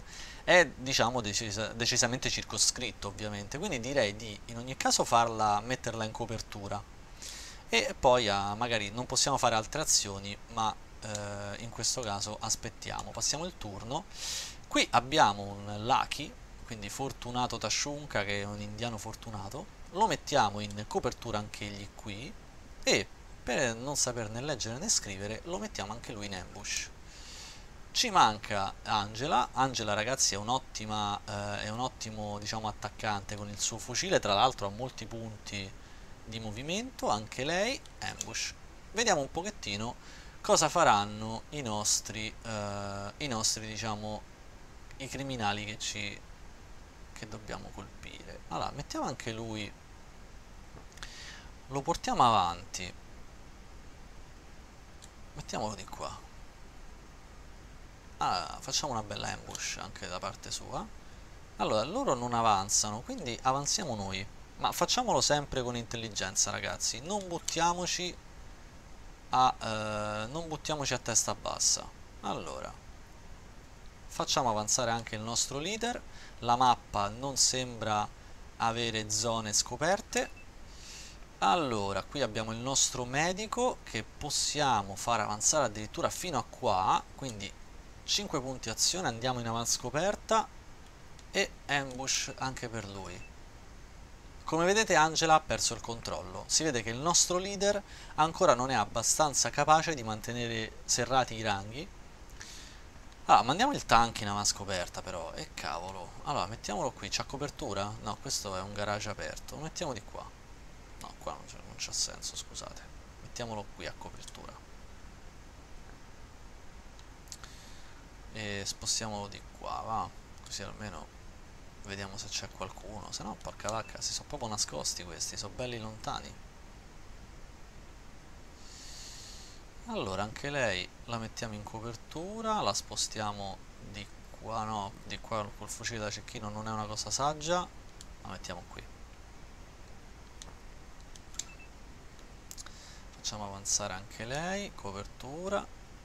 è diciamo decisa, decisamente circoscritto ovviamente, quindi direi di in ogni caso farla, metterla in copertura e poi a, magari non possiamo fare altre azioni, ma eh, in questo caso aspettiamo, passiamo il turno. Qui abbiamo un Lucky, quindi fortunato Tashunka, che è un indiano fortunato, lo mettiamo in copertura anch'egli qui e per non saper né leggere né scrivere lo mettiamo anche lui in ambush. Ci manca Angela. Angela, ragazzi, è un'ottima eh, è un ottimo, diciamo, attaccante con il suo fucile, tra l'altro ha molti punti di movimento, anche lei, ambush. Vediamo un pochettino cosa faranno i nostri, eh, i nostri, diciamo, i criminali che ci che dobbiamo colpire. Allora, mettiamo anche lui, lo portiamo avanti, mettiamolo di qua. Ah, facciamo una bella ambush anche da parte sua. Allora, loro non avanzano, quindi avanziamo noi. Ma facciamolo sempre con intelligenza, ragazzi. Non buttiamoci a, eh, non buttiamoci a testa bassa. Allora, facciamo avanzare anche il nostro leader. La mappa non sembra avere zone scoperte. Allora, qui abbiamo il nostro medico che possiamo far avanzare addirittura fino a qua, quindi cinque punti azione, andiamo in avanscoperta e ambush anche per lui. Come vedete Angela ha perso il controllo, si vede che il nostro leader ancora non è abbastanza capace di mantenere serrati i ranghi. Allora, mandiamo il tank in avanscoperta però, e cavolo. Allora, mettiamolo qui, c'ha copertura? No, questo è un garage aperto, lo mettiamo di qua. No, qua non c'ha senso, scusate. Mettiamolo qui a copertura. E spostiamolo di qua, va. Così almeno vediamo se c'è qualcuno. Se no, porca vacca, si sono proprio nascosti questi, sono belli lontani. Allora, anche lei la mettiamo in copertura, la spostiamo di qua, no, di qua col fucile da cecchino non è una cosa saggia, la mettiamo qui. Facciamo avanzare anche lei, copertura,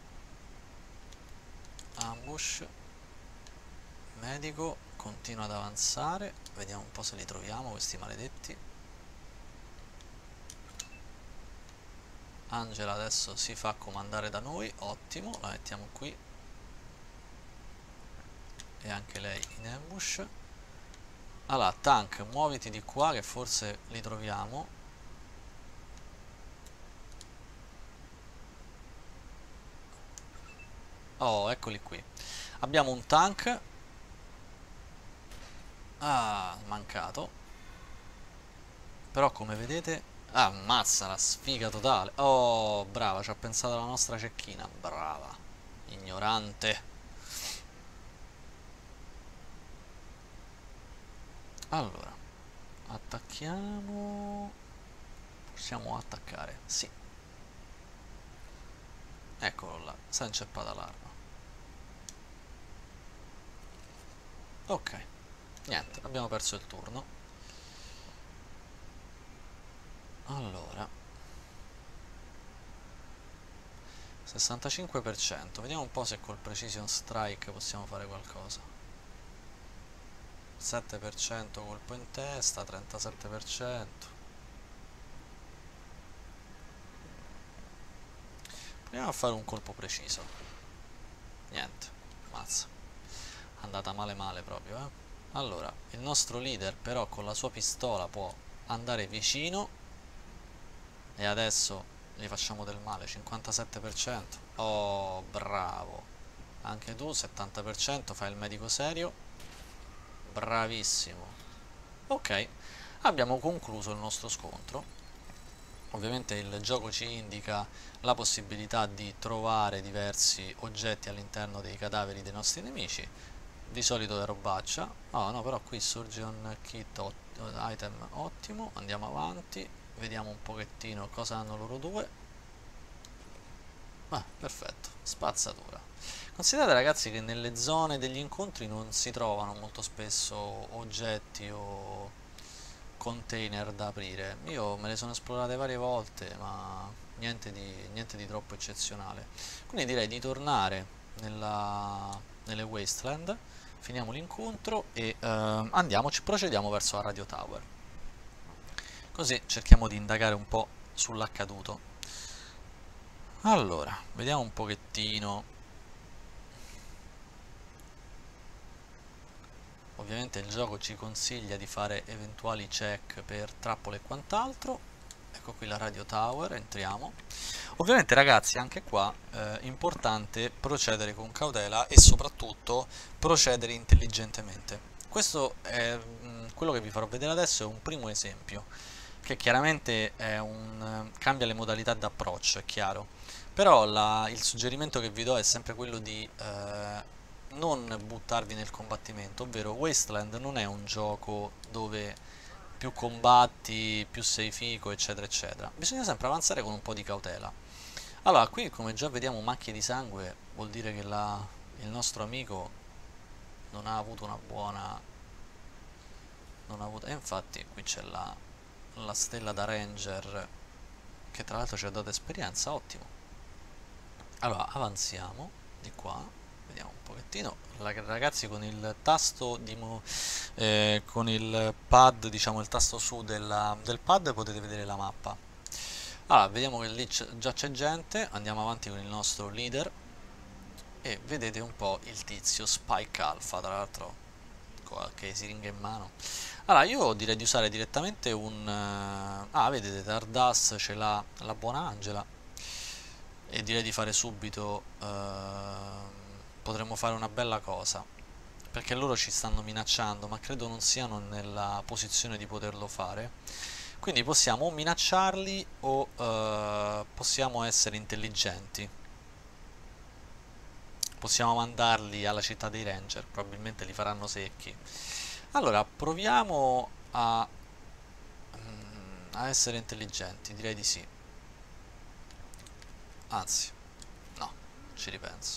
ambush, medico, continua ad avanzare, vediamo un po' se li troviamo questi maledetti. Angela adesso si fa comandare da noi, ottimo, la mettiamo qui e anche lei in ambush. Allora, tank, muoviti di qua che forse li troviamo. Oh, eccoli qui. Abbiamo un tank. Ah, mancato. Però come vedete... Ah, ammazza, la sfiga totale. Oh, brava, ci ha pensato la nostra cecchina. Brava. Ignorante. Allora, attacchiamo. Possiamo attaccare, sì. Eccolo là, si è inceppata l'arma. Ok, niente, abbiamo perso il turno. Allora, sessantacinque per cento, vediamo un po' se col Precision Strike possiamo fare qualcosa. sette per cento colpo in testa, trentasette per cento. Proviamo a fare un colpo preciso. Niente, mazza. Andata male male proprio, eh. Allora, il nostro leader però con la sua pistola può andare vicino e adesso gli facciamo del male, cinquantasette per cento. Oh, bravo. Anche tu, settanta per cento, fai il medico serio. Bravissimo. Ok, abbiamo concluso il nostro scontro. Ovviamente il gioco ci indica la possibilità di trovare diversi oggetti all'interno dei cadaveri dei nostri nemici. Di solito è robaccia. Oh no, però qui Surgeon Kit item ottimo. Andiamo avanti, vediamo un pochettino cosa hanno loro due. Ah, perfetto, spazzatura. Considerate ragazzi che nelle zone degli incontri non si trovano molto spesso oggetti o container da aprire. Io me le sono esplorate varie volte, ma niente di, niente di troppo eccezionale. Quindi direi di tornare nella, nelle Wasteland, finiamo l'incontro e eh, andiamo, ci procediamo verso la Radio Tower. Così cerchiamo di indagare un po' sull'accaduto. Allora, vediamo un pochettino. Ovviamente il gioco ci consiglia di fare eventuali check per trappole e quant'altro. Ecco qui la Radio Tower, entriamo. Ovviamente ragazzi, anche qua è eh, importante procedere con cautela e soprattutto procedere intelligentemente. Questo è mh, quello che vi farò vedere adesso, è un primo esempio, che chiaramente è un, cambia le modalità d'approccio, è chiaro. Però la, il suggerimento che vi do è sempre quello di eh, non buttarvi nel combattimento, ovvero Wasteland non è un gioco dove più combatti, più sei fico, eccetera eccetera. Bisogna sempre avanzare con un po' di cautela. Allora, qui come già vediamo macchie di sangue, vuol dire che la, il nostro amico non ha avuto una buona... non ha avuto... e infatti qui c'è la, la stella da ranger, che tra l'altro ci ha dato esperienza, ottimo. Allora, avanziamo di qua. Vediamo un pochettino, ragazzi, con il tasto di eh, con il pad, diciamo il tasto su della, del pad potete vedere la mappa. Allora, vediamo che lì già c'è gente, andiamo avanti con il nostro leader e vedete un po' il tizio Spike Alpha, tra l'altro qualche siringa in mano. Allora, io direi di usare direttamente un... ah, vedete, Tardas ce l'ha la buona Angela e direi di fare subito... Uh, potremmo fare una bella cosa, perché loro ci stanno minacciando, ma credo non siano nella posizione di poterlo fare. Quindi possiamo o minacciarli o eh, possiamo essere intelligenti. Possiamo mandarli alla città dei ranger, probabilmente li faranno secchi. Allora, proviamo a, a essere intelligenti, direi di sì. Anzi, no, ci ripenso.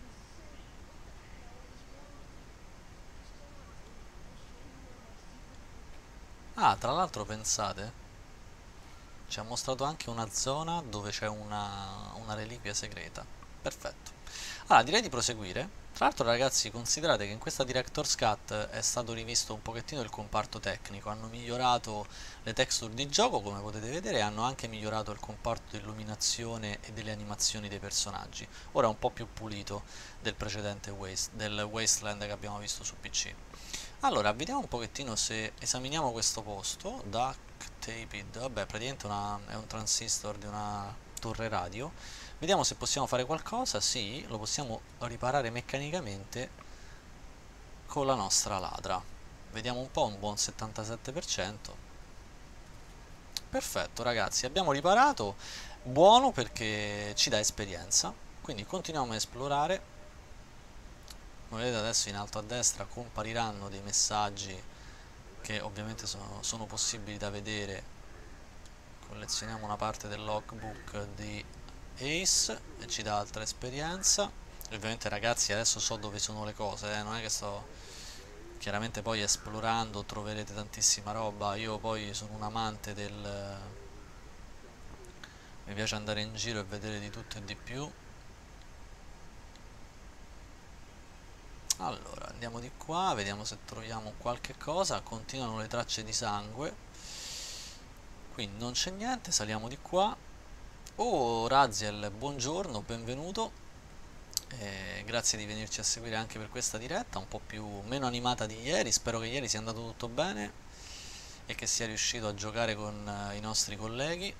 Ah, tra l'altro pensate, ci ha mostrato anche una zona dove c'è una, una reliquia segreta. Perfetto. Allora, direi di proseguire. Tra l'altro ragazzi, considerate che in questa Director's Cut è stato rivisto un pochettino il comparto tecnico, hanno migliorato le texture di gioco come potete vedere e hanno anche migliorato il comparto di illuminazione e delle animazioni dei personaggi. Ora è un po' più pulito del precedente Waste, del Wasteland che abbiamo visto su P C. Allora, vediamo un pochettino se esaminiamo questo posto. Duct taped, vabbè, praticamente una, è un transistor di una torre radio. Vediamo se possiamo fare qualcosa. Sì, lo possiamo riparare meccanicamente con la nostra ladra. Vediamo un po', un buon settantasette per cento. Perfetto ragazzi, abbiamo riparato. Buono perché ci dà esperienza. Quindi continuiamo a esplorare. Come vedete adesso in alto a destra compariranno dei messaggi che ovviamente sono, sono possibili da vedere. Collezioniamo una parte del logbook di Ace e ci dà altra esperienza. E ovviamente ragazzi adesso so dove sono le cose, eh? Non è che sto chiaramente poi esplorando, troverete tantissima roba. Io poi sono un amante del... mi piace andare in giro e vedere di tutto e di più. Allora, andiamo di qua, vediamo se troviamo qualche cosa. Continuano le tracce di sangue. Qui non c'è niente, saliamo di qua. Oh, Raziel, buongiorno, benvenuto. Eh, grazie di venirci a seguire anche per questa diretta, un po' più meno animata di ieri. Spero che ieri sia andato tutto bene e che sia riuscito a giocare con eh, i nostri colleghi.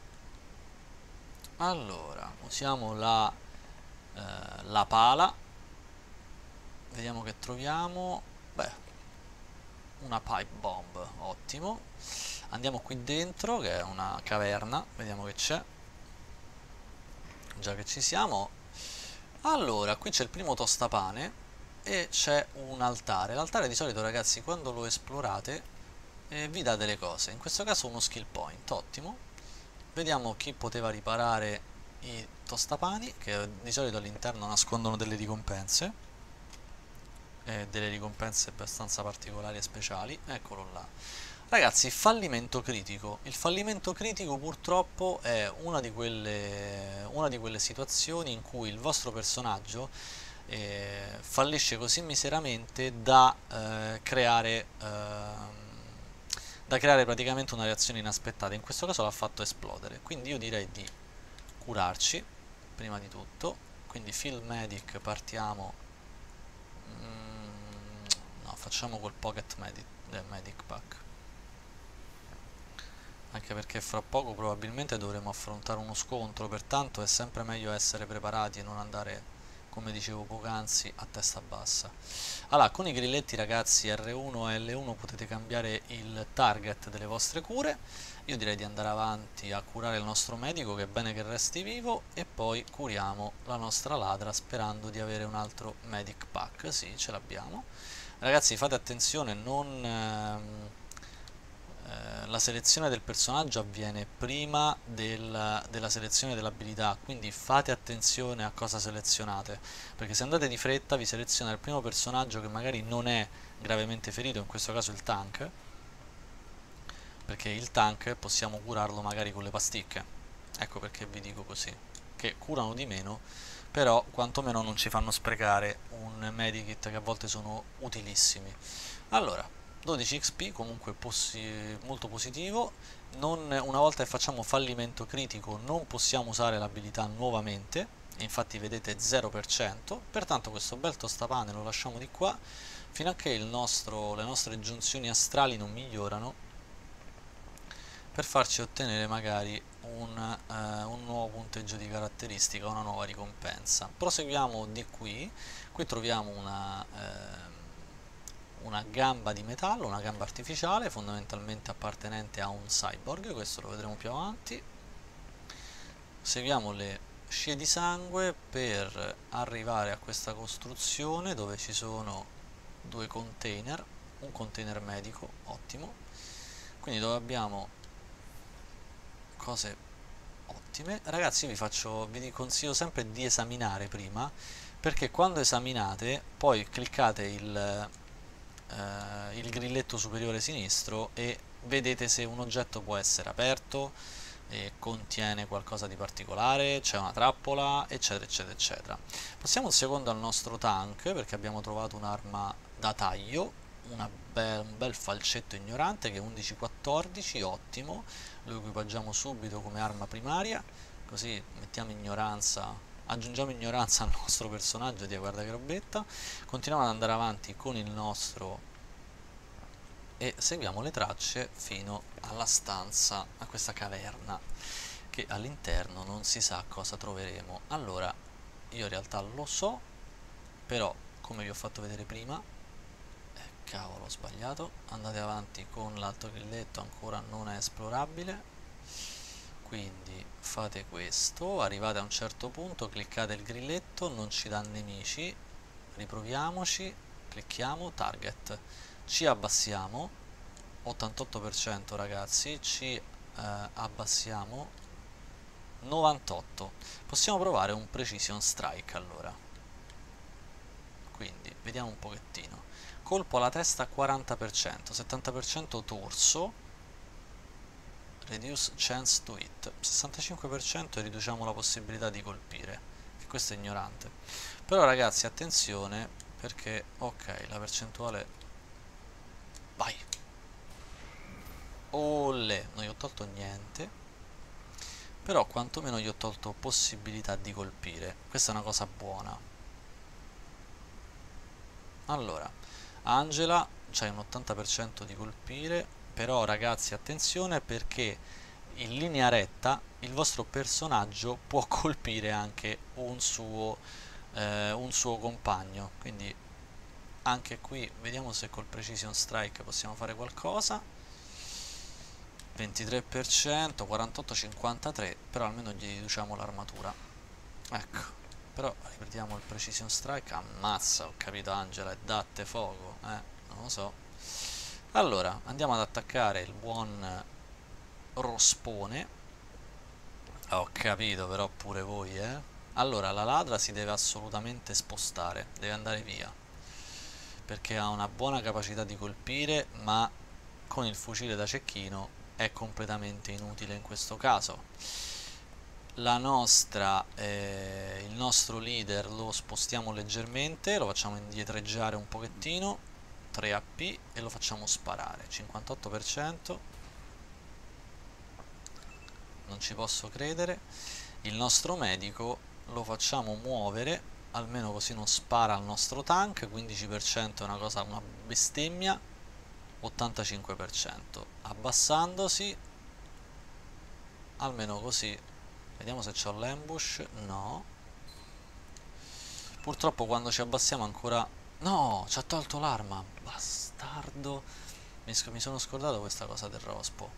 Allora, usiamo la, eh, la pala. Vediamo che troviamo. Beh, una pipe bomb, ottimo. Andiamo qui dentro che è una caverna, vediamo che c'è. Già che ci siamo. Allora, qui c'è il primo tostapane e c'è un altare. L'altare di solito ragazzi quando lo esplorate eh, vi dà delle cose. In questo caso uno skill point, ottimo. Vediamo chi poteva riparare i tostapani, che di solito all'interno nascondono delle ricompense. Eh, delle ricompense abbastanza particolari e speciali. Eccolo là. Ragazzi, fallimento critico. Il fallimento critico purtroppo è una di quelle, una di quelle situazioni in cui il vostro personaggio e fallisce così miseramente da eh, creare ehm, da creare praticamente una reazione inaspettata. In questo caso l'ha fatto esplodere, quindi io direi di curarci prima di tutto. Quindi Field Medic, partiamo. mm, no, facciamo col Pocket Medic, eh, Medic Pack, anche perché fra poco probabilmente dovremo affrontare uno scontro, pertanto è sempre meglio essere preparati e non andare, come dicevo poc'anzi, a testa bassa. Allora, con i grilletti ragazzi R uno e L uno potete cambiare il target delle vostre cure. Io direi di andare avanti a curare il nostro medico, che è bene che resti vivo, e poi curiamo la nostra ladra sperando di avere un altro medic pack. Sì, ce l'abbiamo. Ragazzi, fate attenzione, non... ehm, eh, la selezione del personaggio avviene prima del- della selezione dell'abilità, quindi fate attenzione a cosa selezionate, perché se andate di fretta vi seleziona il primo personaggio che magari non è gravemente ferito, in questo caso il tank, perché il tank possiamo curarlo magari con le pasticche. Ecco perché vi dico così, che curano di meno, però quantomeno non ci fanno sprecare un medikit, che a volte sono utilissimi. Allora, dodici X P comunque possi- molto positivo. Non, una volta che facciamo fallimento critico non possiamo usare l'abilità nuovamente, infatti vedete zero per cento, pertanto questo bel tostapane lo lasciamo di qua fino a che il nostro, le nostre giunzioni astrali non migliorano, per farci ottenere magari un, eh, un nuovo punteggio di caratteristica, una nuova ricompensa. Proseguiamo di qui. Qui troviamo una, eh, una gamba di metallo, una gamba artificiale, fondamentalmente appartenente a un cyborg, questo lo vedremo più avanti. Seguiamo le scie di sangue per arrivare a questa costruzione dove ci sono due container, un container medico, ottimo, quindi dove abbiamo cose ottime. Ragazzi, io vi faccio, vi consiglio sempre di esaminare prima, perché quando esaminate poi cliccate il, eh, il grilletto superiore sinistro e vedete se un oggetto può essere aperto, e contiene qualcosa di particolare, c'è una trappola, eccetera eccetera eccetera. Passiamo un secondo al nostro tank, perché abbiamo trovato un'arma da taglio, una be un bel falcetto ignorante che è undici quattordici, ottimo, lo equipaggiamo subito come arma primaria, così mettiamo ignoranza, aggiungiamo ignoranza al nostro personaggio, di guarda che robetta. Continuiamo ad andare avanti con il nostro e seguiamo le tracce fino alla stanza, a questa caverna, che all'interno non si sa cosa troveremo. Allora, io in realtà lo so, però come vi ho fatto vedere prima, eh, cavolo, ho sbagliato, andate avanti con l'alto grilletto, ancora non è esplorabile, quindi fate questo, arrivate a un certo punto, cliccate il grilletto, non ci dà nemici, riproviamoci, clicchiamo target, ci abbassiamo, ottantotto per cento ragazzi, ci eh, abbassiamo, novantotto, possiamo provare un precision strike allora, quindi vediamo un pochettino, colpo alla testa quaranta per cento, settanta per cento torso, reduce chance to hit, sessantacinque per cento e riduciamo la possibilità di colpire, che questo è ignorante, però ragazzi attenzione, perché ok, la percentuale, vai, olle, non gli ho tolto niente, però quantomeno gli ho tolto possibilità di colpire, questa è una cosa buona. Allora, Angela c'hai un ottanta per cento di colpire, però ragazzi attenzione, perché in linea retta il vostro personaggio può colpire anche un suo, eh, un suo compagno, quindi anche qui vediamo se col precision strike possiamo fare qualcosa. ventitré per cento, quarantotto cinquantatré, però almeno gli riduciamo l'armatura, ecco. Però ripetiamo il precision strike, ammazza, ho capito Angela, e datte fuoco, eh, non lo so. Allora, andiamo ad attaccare il buon rospone, ho capito però pure voi, eh. Allora, la ladra si deve assolutamente spostare, deve andare via, perché ha una buona capacità di colpire, ma con il fucile da cecchino è completamente inutile in questo caso. la nostra, eh, il nostro leader lo spostiamo leggermente, lo facciamo indietreggiare un pochettino, tre A P, e lo facciamo sparare, cinquantotto per cento, non ci posso credere. Il nostro medico lo facciamo muovere, almeno così non spara al nostro tank, quindici per cento è una cosa, una bestemmia, ottantacinque per cento, abbassandosi, almeno così. Vediamo se c'ho l'ambush. No. Purtroppo quando ci abbassiamo ancora... No, ci ha tolto l'arma. Bastardo. Mi, mi sono scordato questa cosa del rospo.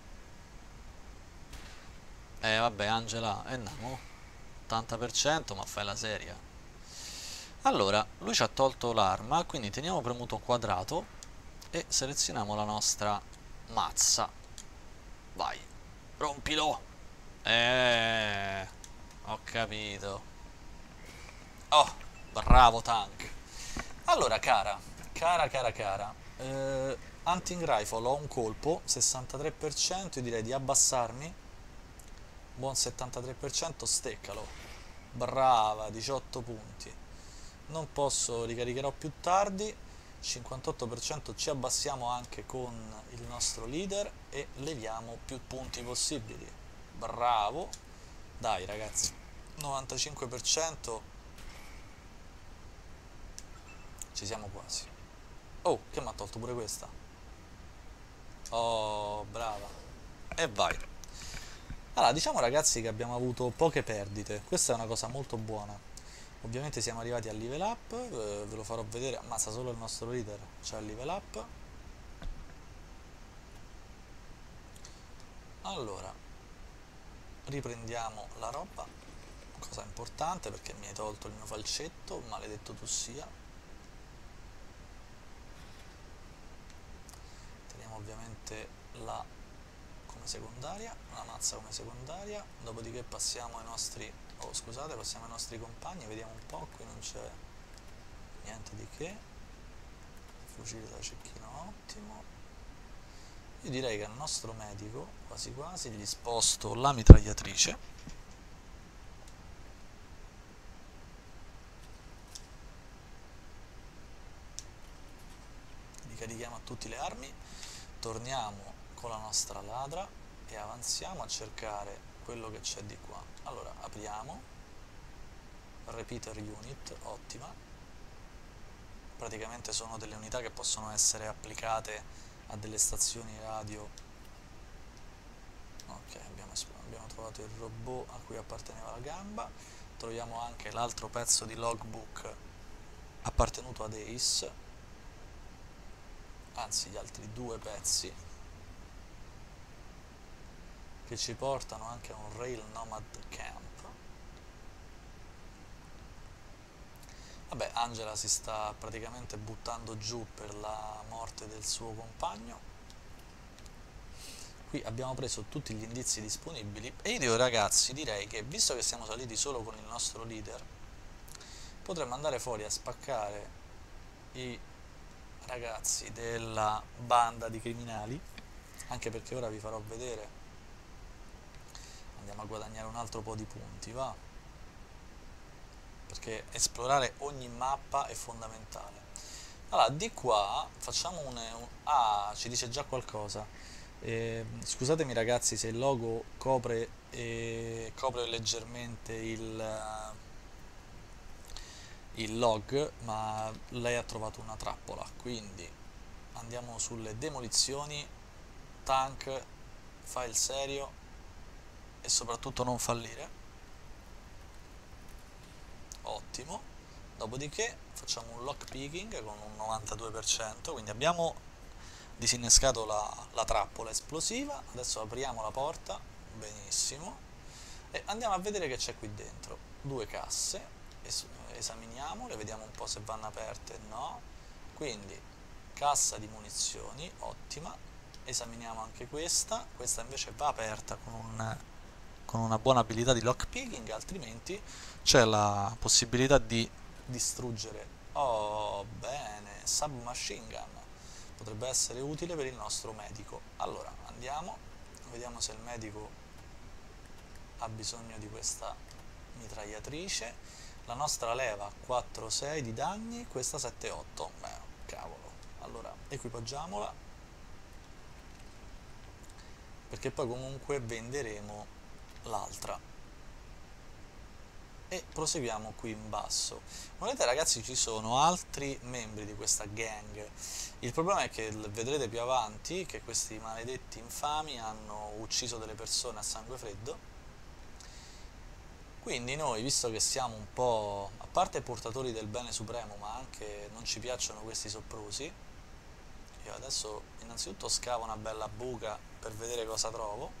Eh vabbè, Angela, eh no. ottanta per cento, ma fai la seria. Allora, lui ci ha tolto l'arma, quindi teniamo premuto quadrato e selezioniamo la nostra mazza. Vai. Rompilo. Eh, ho capito. Oh, bravo tank. Allora, cara, cara, cara, cara, eh, hunting rifle, ho un colpo, sessantatré per cento, io direi di abbassarmi, buon settantatré per cento, steccalo. Brava, diciotto punti. Non posso, ricaricherò più tardi, cinquantotto per cento, ci abbassiamo anche con il nostro leader e leviamo più punti possibili. Bravo. Dai ragazzi, novantacinque per cento, ci siamo quasi. Oh, che mi ha tolto pure questa. Oh, brava. E vai. Allora, diciamo ragazzi che abbiamo avuto poche perdite. Questa è una cosa molto buona. Ovviamente siamo arrivati al level up, eh, ve lo farò vedere. Ammazza, solo il nostro leader c'è il level up. Allora, riprendiamo la roba. Cosa importante, perché mi hai tolto il mio falcetto, maledetto tu sia. Teniamo ovviamente la come secondaria, una mazza come secondaria, dopodiché passiamo ai nostri, oh scusate, passiamo ai nostri compagni, vediamo un po', qui non c'è niente di che, fucile da cecchino ottimo. Io direi che al nostro medico, quasi quasi, gli sposto la mitragliatrice, li carichiamo a tutte le armi, torniamo con la nostra ladra e avanziamo a cercare quello che c'è di qua. Allora, apriamo, repeater unit, ottima, praticamente sono delle unità che possono essere applicate a delle stazioni radio. Ok, abbiamo, abbiamo trovato il robot a cui apparteneva la gamba, troviamo anche l'altro pezzo di logbook appartenuto ad Ace, anzi gli altri due pezzi, che ci portano anche a un Rail Nomad Camp. Vabbè, Angela si sta praticamente buttando giù per la morte del suo compagno. Qui abbiamo preso tutti gli indizi disponibili e io ragazzi direi che, visto che siamo saliti solo con il nostro leader, potremmo andare fuori a spaccare i ragazzi della banda di criminali, anche perché ora vi farò vedere, andiamo a guadagnare un altro po' di punti, va? Perché esplorare ogni mappa è fondamentale. Allora, di qua facciamo un... un ah, ci dice già qualcosa. Eh, scusatemi ragazzi se il logo copre, eh, copre leggermente il, il log, ma lei ha trovato una trappola, quindi andiamo sulle demolizioni, tank, fai il serio e soprattutto non fallire. Ottimo. Dopodiché facciamo un lockpicking con un novantadue per cento, quindi abbiamo disinnescato la, la trappola esplosiva. Adesso apriamo la porta, benissimo, e andiamo a vedere che c'è qui dentro. Due casse, es esaminiamole, vediamo un po' se vanno aperte. No, quindi cassa di munizioni, ottima. Esaminiamo anche questa, questa invece va aperta con, un, con una buona abilità di lockpicking, altrimenti c'è la possibilità di distruggere. Oh, bene, submachine gun, potrebbe essere utile per il nostro medico. Allora, andiamo, vediamo se il medico ha bisogno di questa mitragliatrice. La nostra leva quattro sei di danni, questa sette otto. Beh, cavolo. Allora, equipaggiamola, perché poi comunque venderemo l'altra. E proseguiamo qui in basso. Come vedete ragazzi, ci sono altri membri di questa gang. Il problema è che vedrete più avanti che questi maledetti infami hanno ucciso delle persone a sangue freddo. Quindi noi, visto che siamo un po', a parte portatori del bene supremo, ma anche non ci piacciono questi soprusi, io adesso innanzitutto scavo una bella buca per vedere cosa trovo.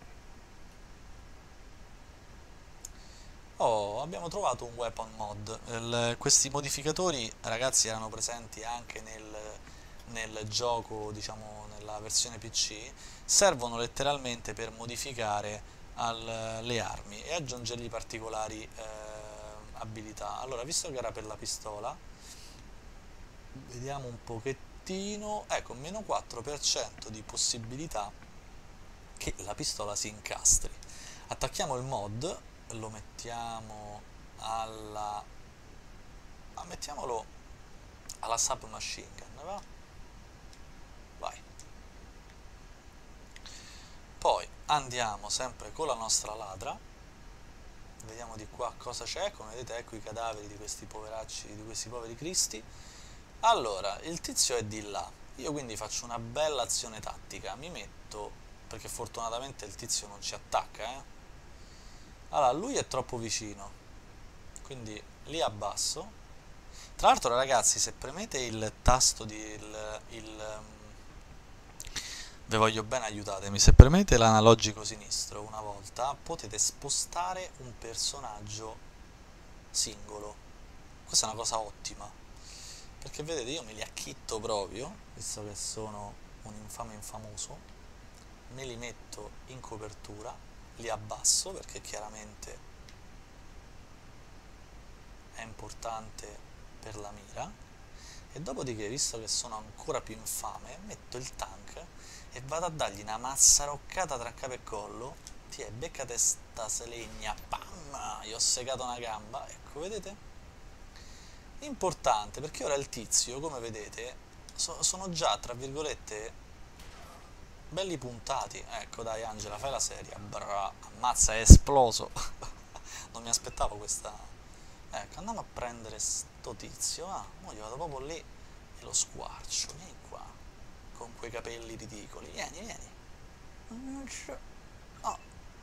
Oh, abbiamo trovato un weapon mod. Il- questi modificatori, ragazzi, erano presenti anche nel, nel gioco, diciamo, nella versione P C. Servono letteralmente per modificare al- le armi e aggiungergli particolari eh, abilità. Allora, visto che era per la pistola, vediamo un pochettino. Ecco, meno quattro per cento di possibilità che la pistola si incastri. Attacchiamo il mod, lo mettiamo alla ah, mettiamolo alla submachine gun, va? Vai. Poi andiamo sempre con la nostra ladra, vediamo di qua cosa c'è. Come vedete, ecco i cadaveri di questi poveracci, di questi poveri cristi. Allora, il tizio è di là, io quindi faccio una bella azione tattica, mi metto, perché fortunatamente il tizio non ci attacca, eh. Allora, lui è troppo vicino, quindi li abbasso. Tra l'altro ragazzi, se premete il tasto di il, il um, ve voglio bene, aiutatemi, se premete l'analogico sinistro una volta potete spostare un personaggio singolo. Questa è una cosa ottima, perché vedete io me li acchitto proprio, visto che sono un infame infamoso, me li metto in copertura, li abbasso perché chiaramente è importante per la mira, e dopodiché, visto che sono ancora più infame, metto il tank e vado a dargli una mazzaroccata tra capo e collo. Ti è, beccate sta selegna, pam, gli ho segato una gamba, ecco, vedete? Importante, perché ora il tizio, come vedete, so, sono già, tra virgolette, belli puntati. Ecco, dai Angela, fai la seria, bra, ammazza, è esploso. Non mi aspettavo questa. Ecco, andiamo a prendere sto tizio, ah, mo gli vado proprio lì e lo squarcio, vieni qua, con quei capelli ridicoli, vieni, vieni. Oh.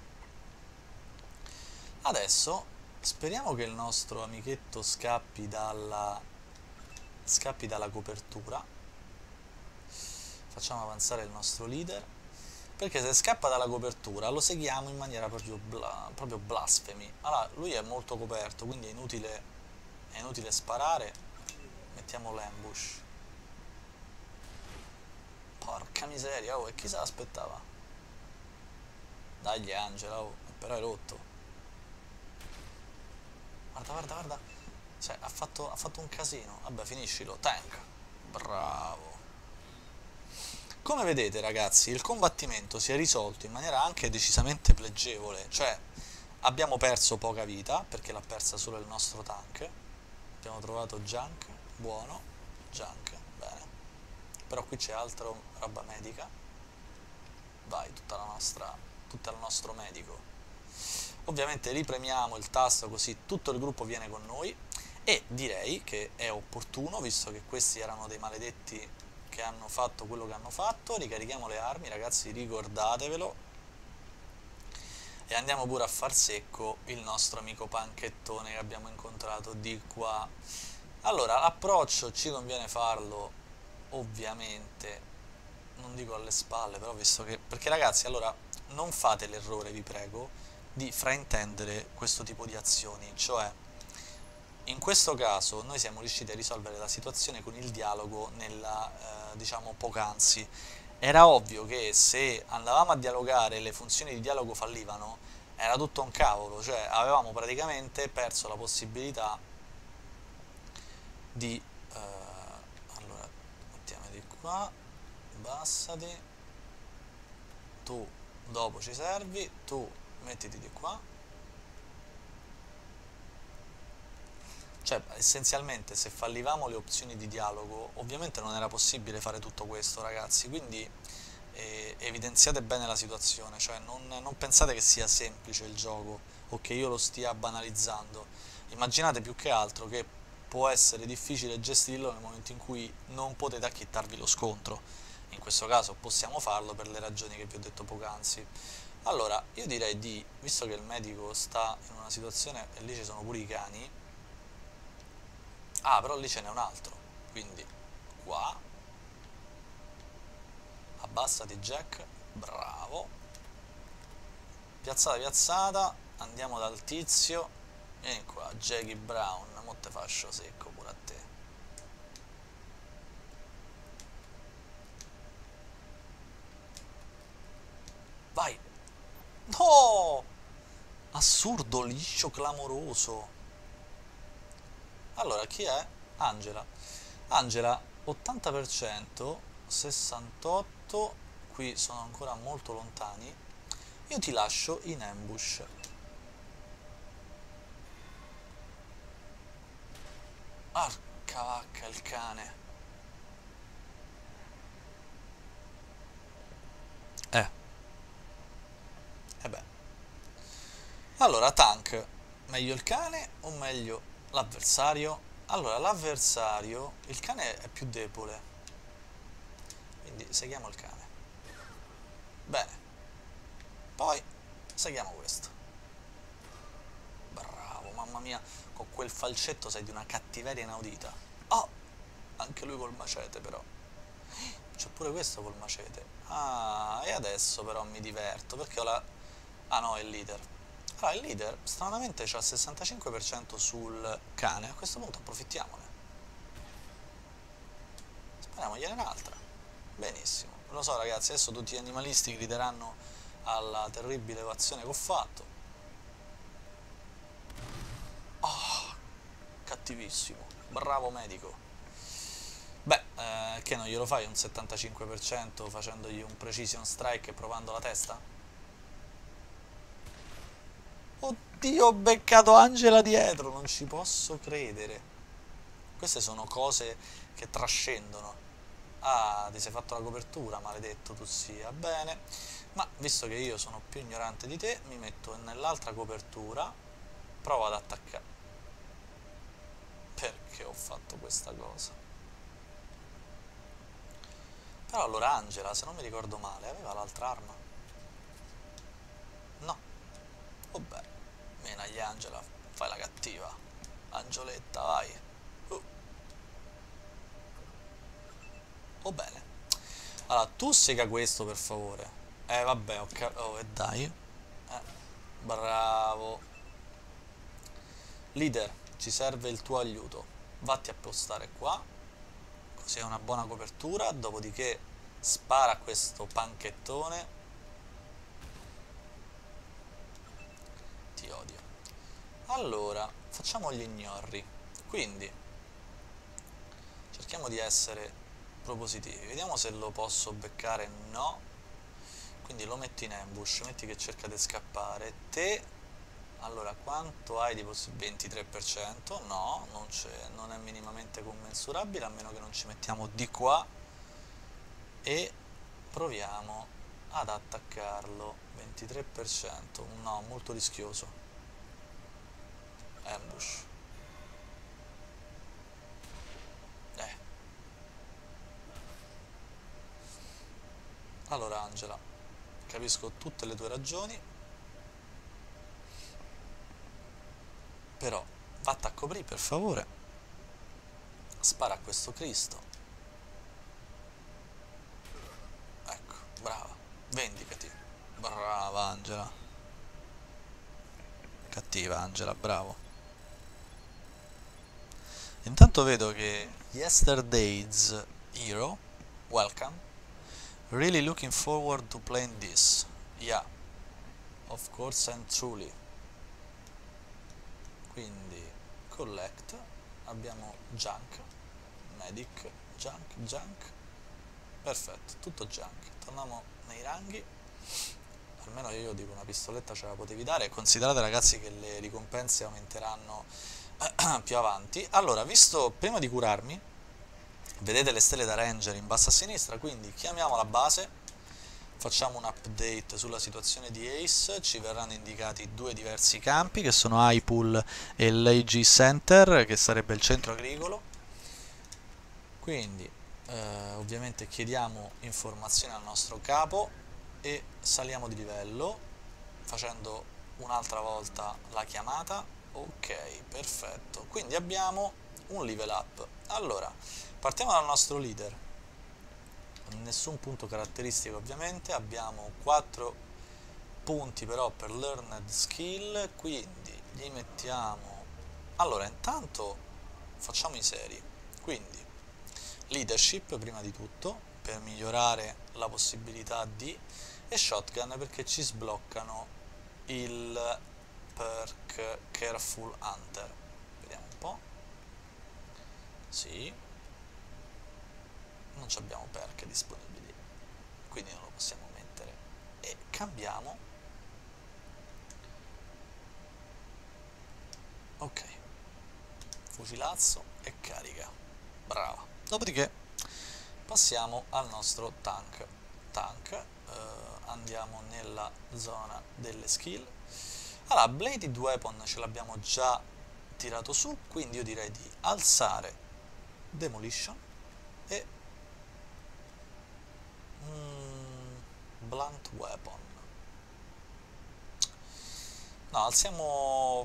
Adesso speriamo che il nostro amichetto scappi dalla, scappi dalla copertura, facciamo avanzare il nostro leader, perché se scappa dalla copertura lo seguiamo in maniera proprio, bla, proprio blasfemi. Allora, lui è molto coperto, quindi è inutile, è inutile sparare. Mettiamo l'ambush. Porca miseria, oh, e chi se l'aspettava? Dagli Angela, oh, però è rotto. Guarda, guarda, guarda. Cioè, ha fatto, ha fatto un casino. Vabbè, finiscilo. Tank. Bravo. Come vedete ragazzi, il combattimento si è risolto in maniera anche decisamente pregevole, cioè abbiamo perso poca vita, perché l'ha persa solo il nostro tank, abbiamo trovato junk, buono, junk, bene, però qui c'è altra roba medica, vai, tutta la nostra, tutto il nostro medico. Ovviamente ripremiamo il tasto così tutto il gruppo viene con noi, e direi che è opportuno, visto che questi erano dei maledetti che hanno fatto quello che hanno fatto, ricarichiamo le armi ragazzi, ricordatevelo, e andiamo pure a far secco il nostro amico panchettone che abbiamo incontrato di qua. Allora, l'approccio ci conviene farlo ovviamente, non dico alle spalle, però visto che, perché ragazzi, allora non fate l'errore, vi prego, di fraintendere questo tipo di azioni, cioè in questo caso noi siamo riusciti a risolvere la situazione con il dialogo nella, eh, diciamo, poc'anzi. Era ovvio che se andavamo a dialogare e le funzioni di dialogo fallivano, era tutto un cavolo, cioè avevamo praticamente perso la possibilità di... Eh, allora, mettiamo di qua, abbassati, tu dopo ci servi, tu mettiti di qua, Cioè, essenzialmente, se fallivamo le opzioni di dialogo, ovviamente non era possibile fare tutto questo, ragazzi, quindi eh, evidenziate bene la situazione, cioè non, non pensate che sia semplice il gioco o che io lo stia banalizzando. Immaginate più che altro che può essere difficile gestirlo nel momento in cui non potete acchittarvi lo scontro. In questo caso possiamo farlo per le ragioni che vi ho detto poc'anzi. Allora, io direi di, visto che il medico sta in una situazione e lì ci sono pure i cani. Ah, però lì ce n'è un altro, quindi qua, abbassati Jack, bravo, piazzata piazzata, andiamo dal tizio, vieni qua, Jackie Brown, mo te faccio secco pure a te. Vai! No! Assurdo, liscio, clamoroso. Allora, chi è? Angela. Angela, ottanta per cento, sessantotto, qui sono ancora molto lontani. Io ti lascio in ambush. Arca vacca, il cane. Eh, e beh. Allora, tank, meglio il cane o meglio l'avversario? Allora, l'avversario, il cane è più debole, quindi seguiamo il cane. Bene, poi seguiamo questo. Bravo, mamma mia, con quel falcetto sei di una cattiveria inaudita. Oh, anche lui col macete però. C'è pure questo col macete. Ah, e adesso però mi diverto, perché ho la... Ah no, è il leader. Allora, il leader stranamente c'ha il sessantacinque per cento sul cane, a questo punto approfittiamone. Spariamogliene un'altra. Benissimo. Lo so ragazzi, adesso tutti gli animalisti grideranno alla terribile azione che ho fatto. Oh, cattivissimo. Bravo medico. Beh, eh, che non glielo fai un settantacinque per cento facendogli un precision strike e provando la testa? Oddio, ho beccato Angela dietro, non ci posso credere. Queste sono cose che trascendono. Ah, ti sei fatto la copertura, maledetto tu sia. Bene, ma visto che io sono più ignorante di te, mi metto nell'altra copertura, provo ad attaccare. Perché ho fatto questa cosa? Però allora Angela, se non mi ricordo male, aveva l'altra arma? No. Vabbè, menagli Angela, fai la cattiva. Angioletta, vai. Uh. Oh bene. Allora, tu sega questo per favore. Eh vabbè, ok. Oh, e dai. Eh, bravo. Leader, ci serve il tuo aiuto. Vatti a postare qua. Così è una buona copertura. Dopodiché spara a questo panchettone. Ti odio. Allora, facciamo gli ignorri. Quindi, cerchiamo di essere propositivi. Vediamo se lo posso beccare. No. Quindi lo metto in ambush, metti che cerca di scappare. Te, allora, quanto hai di possibilità? ventitré per cento? No, non c'è, non è minimamente commensurabile, a meno che non ci mettiamo di qua e proviamo ad attaccarlo. ventitré per cento, no, molto rischioso. Ambush. Eh. Allora, Angela, capisco tutte le tue ragioni, però vatta a coprire per favore. Spara a questo Cristo. Ecco, brava, vendicati. Brava Angela. Cattiva Angela, bravo. Intanto vedo che Yesterday's Hero, welcome. Really looking forward to playing this. Yeah, of course and truly. Quindi collect, abbiamo junk, medic, junk, junk. Perfetto, tutto junk. Torniamo nei ranghi. Almeno io dico una pistoletta ce la potevi dare. Considerate ragazzi che le ricompense aumenteranno più avanti. Allora, visto, prima di curarmi, vedete le stelle da ranger in basso a sinistra, quindi chiamiamo la base, facciamo un update sulla situazione di Ace, ci verranno indicati due diversi campi che sono Highpool e l'A G Center, che sarebbe il centro agricolo. Quindi eh, ovviamente chiediamo informazioni al nostro capo e saliamo di livello facendo un'altra volta la chiamata. Ok, perfetto, quindi abbiamo un level up. Allora, partiamo dal nostro leader, nessun punto caratteristico ovviamente, abbiamo quattro punti però per learned skill, quindi gli mettiamo, allora intanto facciamo i seri, quindi leadership prima di tutto per migliorare la possibilità di, e shotgun perché ci sbloccano il perk Careful Hunter. Vediamo un po'. Sì, non abbiamo perk disponibili, quindi non lo possiamo mettere. E cambiamo. Ok, fucilazzo e carica. Brava. Dopodiché passiamo al nostro tank. Tank, eh, andiamo nella zona delle skill. Allora, Bladed Weapon ce l'abbiamo già tirato su, quindi io direi di alzare Demolition e mm, Blunt Weapon. No, alziamo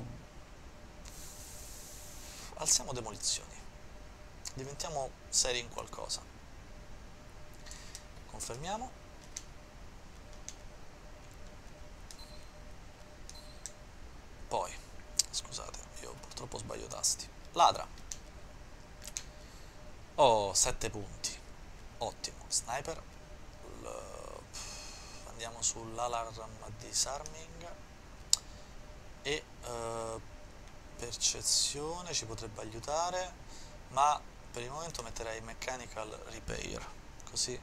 alziamo demolizioni. Diventiamo seri in qualcosa. Confermiamo. Poi, scusate, io purtroppo sbaglio tasti. Ladra. Oh, sette punti. Ottimo. Sniper. L... Andiamo sull'alarm disarming. E uh, percezione ci potrebbe aiutare, ma per il momento metterei mechanical repair, così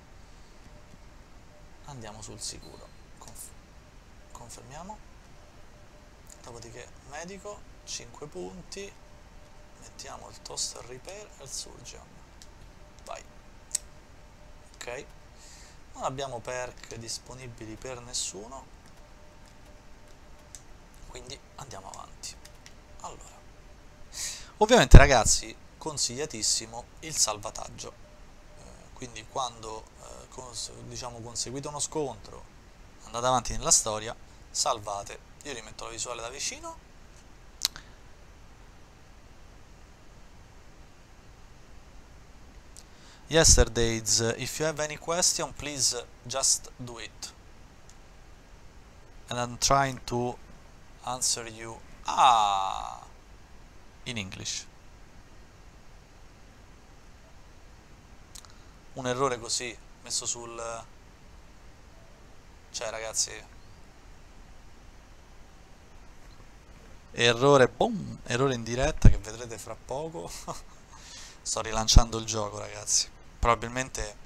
andiamo sul sicuro. Conf confermiamo. Dopodiché medico, cinque punti, mettiamo il toaster repair e il surgeon. Vai. Ok, non abbiamo perk disponibili per nessuno, quindi andiamo avanti. Allora, ovviamente ragazzi, consigliatissimo il salvataggio, eh, quindi quando eh, cons diciamo conseguite uno scontro, andate avanti nella storia, salvate. Io rimetto la visuale da vicino. Yesterdays, if you have any question, please just do it. And I'm trying to answer you. Ah! In English. Un errore così messo sul, cioè ragazzi, errore, boom, errore in diretta che vedrete fra poco. Sto rilanciando il gioco ragazzi, probabilmente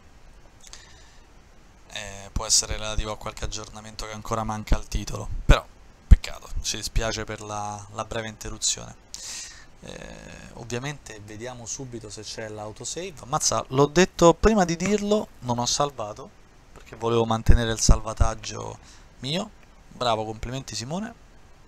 eh, può essere relativo a qualche aggiornamento che ancora manca al titolo, però peccato, ci dispiace per la, la breve interruzione. Eh, ovviamente vediamo subito se c'è l'autosave. Ammazza, l'ho detto prima di dirlo, non ho salvato perché volevo mantenere il salvataggio mio. Bravo, complimenti Simone.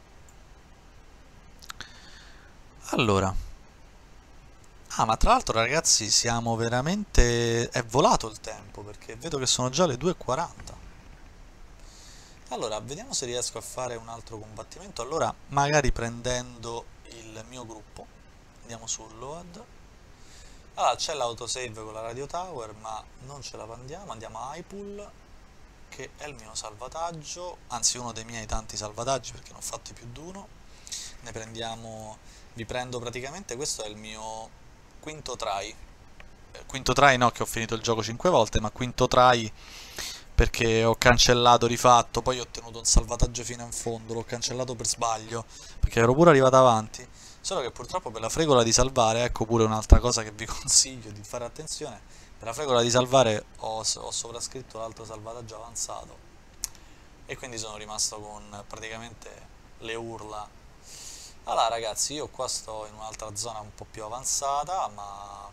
Allora, ah, ma tra l'altro ragazzi siamo veramente, è volato il tempo perché vedo che sono già le due e quaranta. Allora, vediamo se riesco a fare un altro combattimento, allora magari prendendo il mio gruppo. Andiamo su load. Allora, c'è l'autosave con la radio tower, ma non ce la mandiamo, andiamo a Highpool, che è il mio salvataggio, anzi uno dei miei tanti salvataggi perché ne ho fatti più di uno. Ne prendiamo, vi prendo praticamente, questo è il mio quinto try. Quinto try no, che ho finito il gioco cinque volte, ma quinto try perché ho cancellato, rifatto, poi ho ottenuto un salvataggio fino in fondo, l'ho cancellato per sbaglio, perché ero pure arrivato avanti, solo che purtroppo per la fregola di salvare, ecco pure un'altra cosa che vi consiglio di fare attenzione, per la fregola di salvare ho, ho sovrascritto l'altro salvataggio avanzato, e quindi sono rimasto con praticamente le urla. Allora ragazzi, io qua sto in un'altra zona un po' più avanzata, ma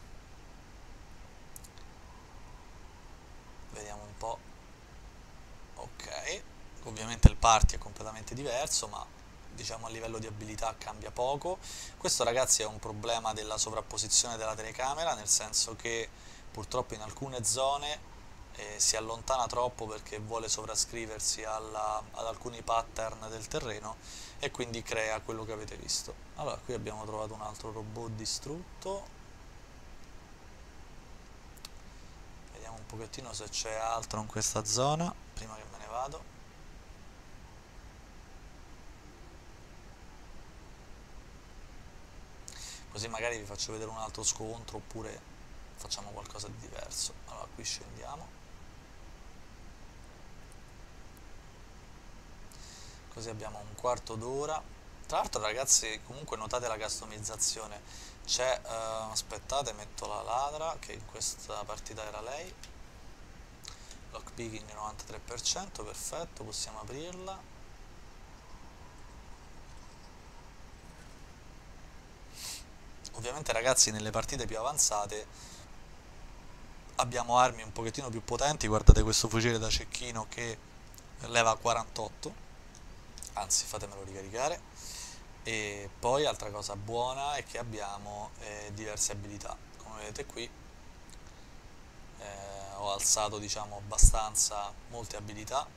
vediamo un po'. Ok, ovviamente il party è completamente diverso, ma diciamo a livello di abilità cambia poco. Questo ragazzi è un problema della sovrapposizione della telecamera, nel senso che purtroppo in alcune zone eh, si allontana troppo perché vuole sovrascriversi alla- ad alcuni pattern del terreno e quindi crea quello che avete visto. Allora, qui abbiamo trovato un altro robot distrutto. Vediamo un pochettino se c'è altro in questa zona, prima che me ne vado. Così magari vi faccio vedere un altro scontro oppure facciamo qualcosa di diverso. Allora, qui scendiamo. Così abbiamo un quarto d'ora. Tra l'altro ragazzi, comunque notate la customizzazione. C'è, eh, aspettate, metto la ladra, che in questa partita era lei. Lockpicking novantatré per cento, perfetto, possiamo aprirla. Ovviamente ragazzi nelle partite più avanzate abbiamo armi un pochettino più potenti, guardate questo fucile da cecchino che leva quarantotto, anzi fatemelo ricaricare. E poi altra cosa buona è che abbiamo eh, diverse abilità, come vedete qui eh, ho alzato diciamo abbastanza molte abilità.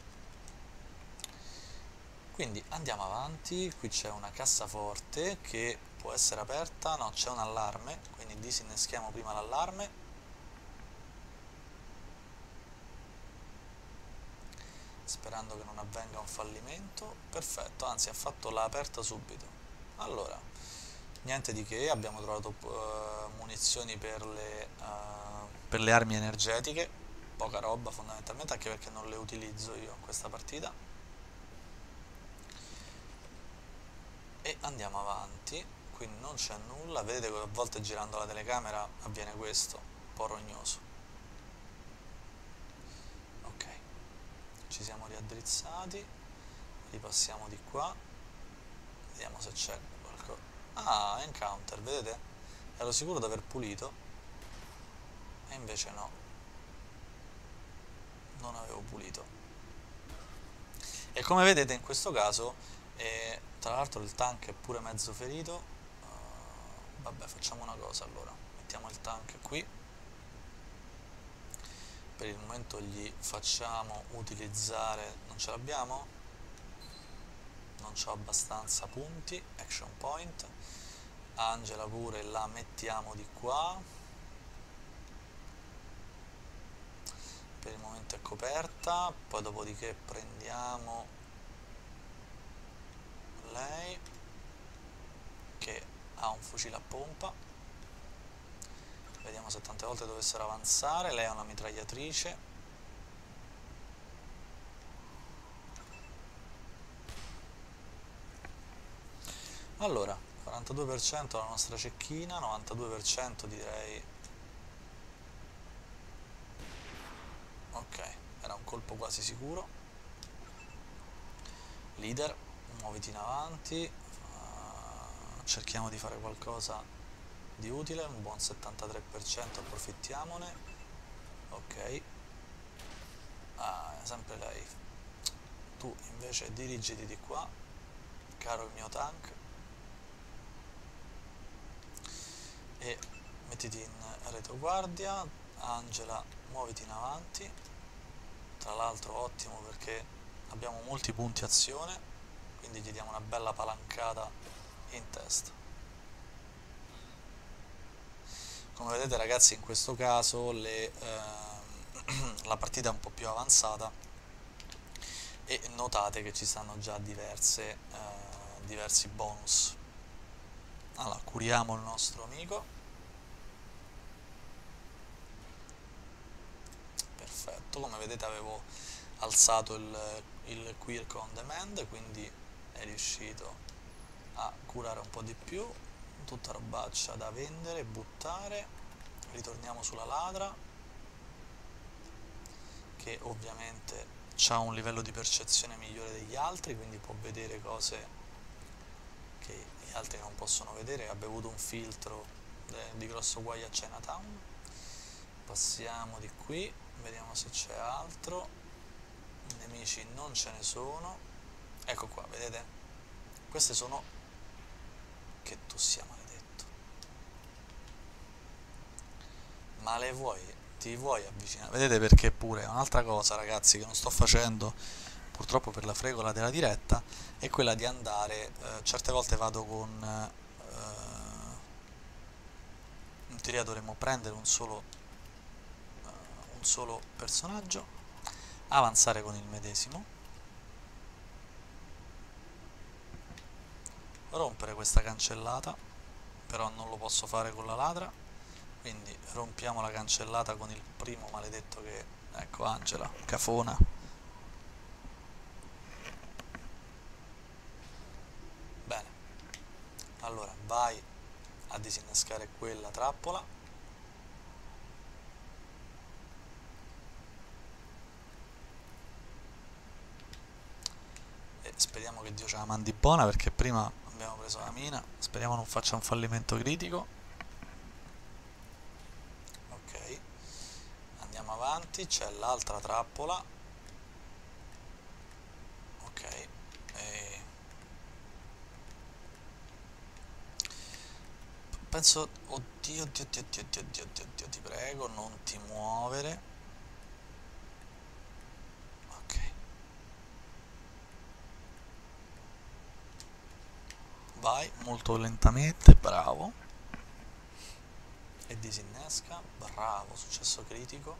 Quindi andiamo avanti, qui c'è una cassaforte che può essere aperta, no c'è un allarme, quindi disinneschiamo prima l'allarme. Sperando che non avvenga un fallimento. Perfetto, anzi ha fatto l'ha aperta subito. Allora, niente di che, abbiamo trovato uh, munizioni per le, uh, per le armi energetiche, poca roba fondamentalmente, anche perché non le utilizzo io in questa partita. E andiamo avanti, qui non c'è nulla, vedete che a volte girando la telecamera avviene questo, un po' rognoso. Ok, ci siamo riaddrizzati, ripassiamo di qua, vediamo se c'è qualcosa. Ah, encounter, vedete? Ero sicuro di aver pulito e invece no, non avevo pulito. E come vedete in questo caso, eh, tra l'altro il tank è pure mezzo ferito. Uh, vabbè, facciamo una cosa allora, mettiamo il tank qui. Per il momento gli facciamo utilizzare, non ce l'abbiamo? Non c'ho abbastanza punti, action point. Angela pure la mettiamo di qua, per il momento è coperta, poi dopodiché prendiamo lei che ha un fucile a pompa, vediamo se tante volte dovessero avanzare. Lei ha una mitragliatrice, allora quarantadue per cento la nostra cecchina, novantadue per cento direi. Ok, era un colpo quasi sicuro. Leader, muoviti in avanti, uh, cerchiamo di fare qualcosa di utile, un buon settantatré per cento, approfittiamone. Ok, ah, sempre lei. Tu invece dirigiti di qua, caro il mio tank, e mettiti in retroguardia. Angela, muoviti in avanti, tra l'altro ottimo perché abbiamo molti punti azione, quindi gli diamo una bella palancata in testa. Come vedete ragazzi in questo caso le, eh, la partita è un po' più avanzata e notate che ci stanno già diverse, eh, diversi bonus. Allora curiamo il nostro amico, perfetto, come vedete avevo alzato il, il Quirk on demand, quindi è riuscito a curare un po' di più. Tutta robaccia da vendere e buttare. Ritorniamo sulla ladra che ovviamente ha un livello di percezione migliore degli altri, quindi può vedere cose che gli altri non possono vedere, ha bevuto un filtro di grosso guai a Chinatown. Passiamo di qui, vediamo se c'è altro. Nemici non ce ne sono. Ecco qua, vedete? Queste sono... Che tu sia maledetto. Ma le vuoi? Ti vuoi avvicinare? Vedete perché pure un'altra cosa, ragazzi, che non sto facendo purtroppo per la fregola della diretta è quella di andare, eh, certe volte vado con eh, in teoria dovremmo prendere un solo eh, un solo personaggio, avanzare con il medesimo, rompere questa cancellata, però non lo posso fare con la ladra, quindi rompiamo la cancellata con il primo maledetto che... ecco, Angela, cafona. Bene, allora vai a disinnescare quella trappola. E speriamo che Dio ce la mandi buona, perché prima abbiamo preso la mina, speriamo non faccia un fallimento critico. Ok, andiamo avanti, c'è l'altra trappola. Ok, e... penso... oddio, oddio, oddio, oddio, oddio, oddio, oddio, oddio, ti prego, non ti muovere. Ok. Vai, molto lentamente, bravo. E disinnesca, bravo, successo critico.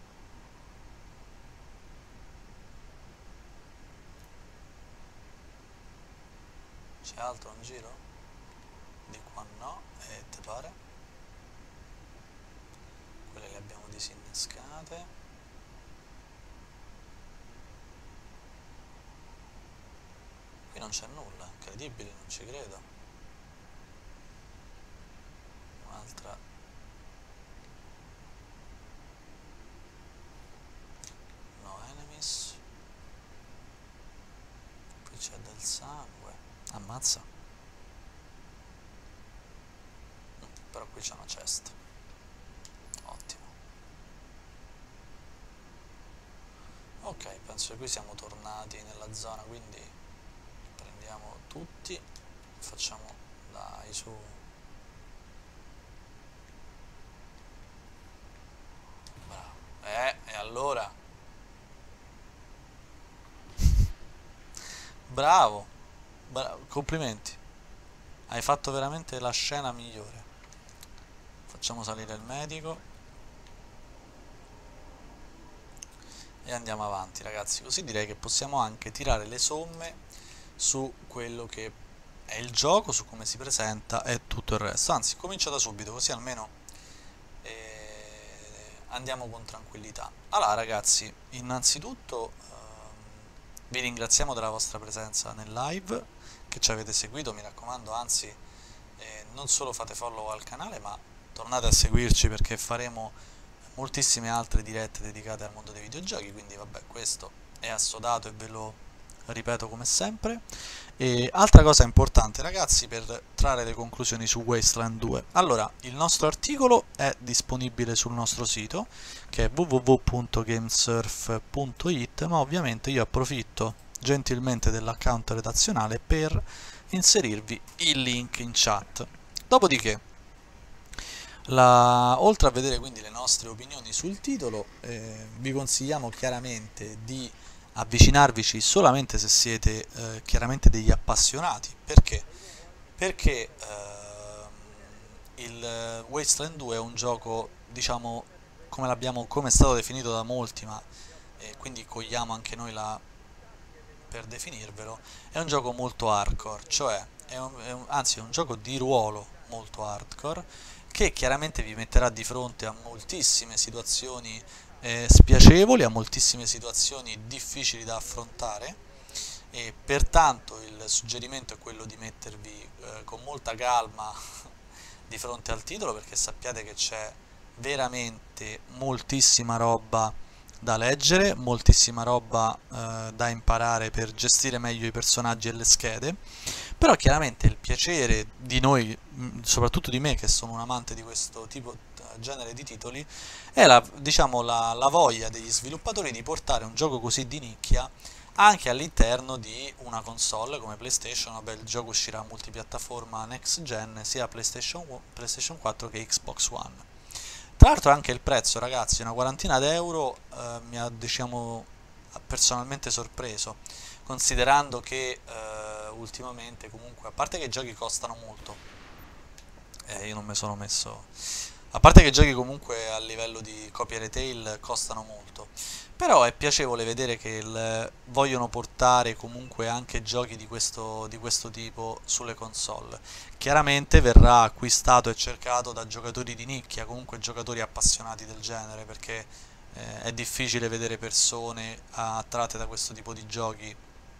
C'è altro in giro? Di qua no, e te pare? Quelle le abbiamo disinnescate. Qui non c'è nulla, incredibile, non ci credo. Un'altra. No enemies. Qui c'è del sangue. Ammazza. Però qui c'è una chest. Ottimo. Ok, penso che qui siamo tornati nella zona, quindi prendiamo tutti, facciamo, dai, su. Bravo. Eh, e allora? Bravo, bravo, complimenti. Hai fatto veramente la scena migliore. Facciamo salire il medico e andiamo avanti, ragazzi, così direi che possiamo anche tirare le somme su quello che è il gioco, su come si presenta e tutto il resto. Anzi, comincio da subito, così almeno eh, andiamo con tranquillità. Allora, ragazzi, innanzitutto ehm, vi ringraziamo della vostra presenza nel live, che ci avete seguito, mi raccomando, anzi eh, non solo fate follow al canale, ma tornate a seguirci, perché faremo moltissime altre dirette dedicate al mondo dei videogiochi, quindi vabbè, questo è assodato e ve lo ripeto come sempre. E altra cosa importante, ragazzi, per trarre le conclusioni su Wasteland due. Allora, il nostro articolo è disponibile sul nostro sito, che è w w w punto gamesurf punto it, ma ovviamente io approfitto gentilmente dell'account redazionale per inserirvi il link in chat. Dopodiché, La, oltre a vedere quindi le nostre opinioni sul titolo, eh, vi consigliamo chiaramente di avvicinarvici solamente se siete eh, chiaramente degli appassionati. Perché? Perché eh, il Wasteland due è un gioco, diciamo, come l'abbiamo, come è stato definito da molti, ma eh, quindi cogliamo anche noi la, per definirvelo, è un gioco molto hardcore, cioè è un, è un, anzi è un gioco di ruolo molto hardcore, che chiaramente vi metterà di fronte a moltissime situazioni eh, spiacevoli, a moltissime situazioni difficili da affrontare, e pertanto il suggerimento è quello di mettervi eh, con molta calma di fronte al titolo, perché sappiate che c'è veramente moltissima roba da leggere, moltissima roba eh, da imparare per gestire meglio i personaggi e le schede, però chiaramente il piacere di noi, soprattutto di me che sono un amante di questo tipo, genere di titoli, è la, diciamo, la, la voglia degli sviluppatori di portare un gioco così di nicchia anche all'interno di una console come PlayStation. Vabbè, il gioco uscirà multipiattaforma next gen sia PlayStation, PlayStation quattro che Xbox One. Tra l'altro anche il prezzo, ragazzi, una quarantina d'euro eh, mi ha, diciamo, personalmente sorpreso, considerando che eh, ultimamente comunque, a parte che i giochi costano molto, eh, io non mi sono messo... A parte che i giochi comunque a livello di copia retail costano molto, però è piacevole vedere che il, vogliono portare comunque anche giochi di questo, di questo tipo sulle console. Chiaramente verrà acquistato e cercato da giocatori di nicchia, comunque giocatori appassionati del genere, perché eh, è difficile vedere persone attratte da questo tipo di giochi,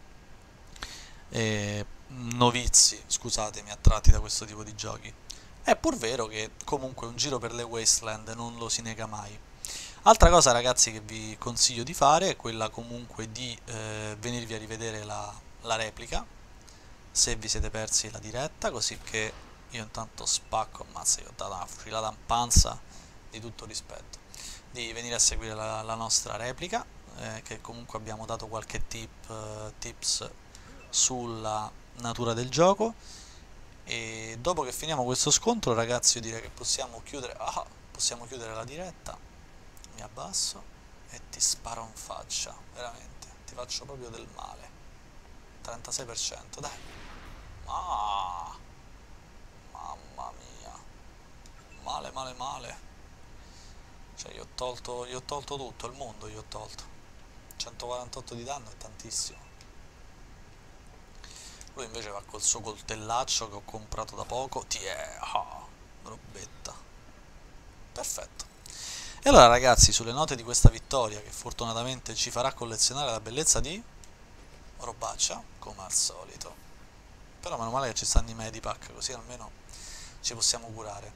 eh, novizi, scusatemi, attratti da questo tipo di giochi. È pur vero che comunque un giro per le Wasteland non lo si nega mai. Altra cosa, ragazzi, che vi consiglio di fare è quella comunque di eh, venirvi a rivedere la, la replica, se vi siete persi la diretta, così che io intanto spacco, ammazza, io ho dato una fucilata in panza, di tutto rispetto, di venire a seguire la, la nostra replica, eh, che comunque abbiamo dato qualche tip, eh, tips sulla natura del gioco. E dopo che finiamo questo scontro, ragazzi, io direi che possiamo chiudere, ah, possiamo chiudere la diretta. Mi abbasso e ti sparo in faccia, veramente, ti faccio proprio del male. trentasei per cento, dai. Ah, mamma mia, male male male. Cioè, io ho tolto, io ho tolto tutto, il mondo io ho tolto. centoquarantotto di danno è tantissimo. Lui invece va col suo coltellaccio che ho comprato da poco. Tiè, ah, robetta. Perfetto. E allora, ragazzi, sulle note di questa vittoria, che fortunatamente ci farà collezionare la bellezza di robaccia, come al solito. Però meno male che ci stanno i Medipack, così almeno ci possiamo curare.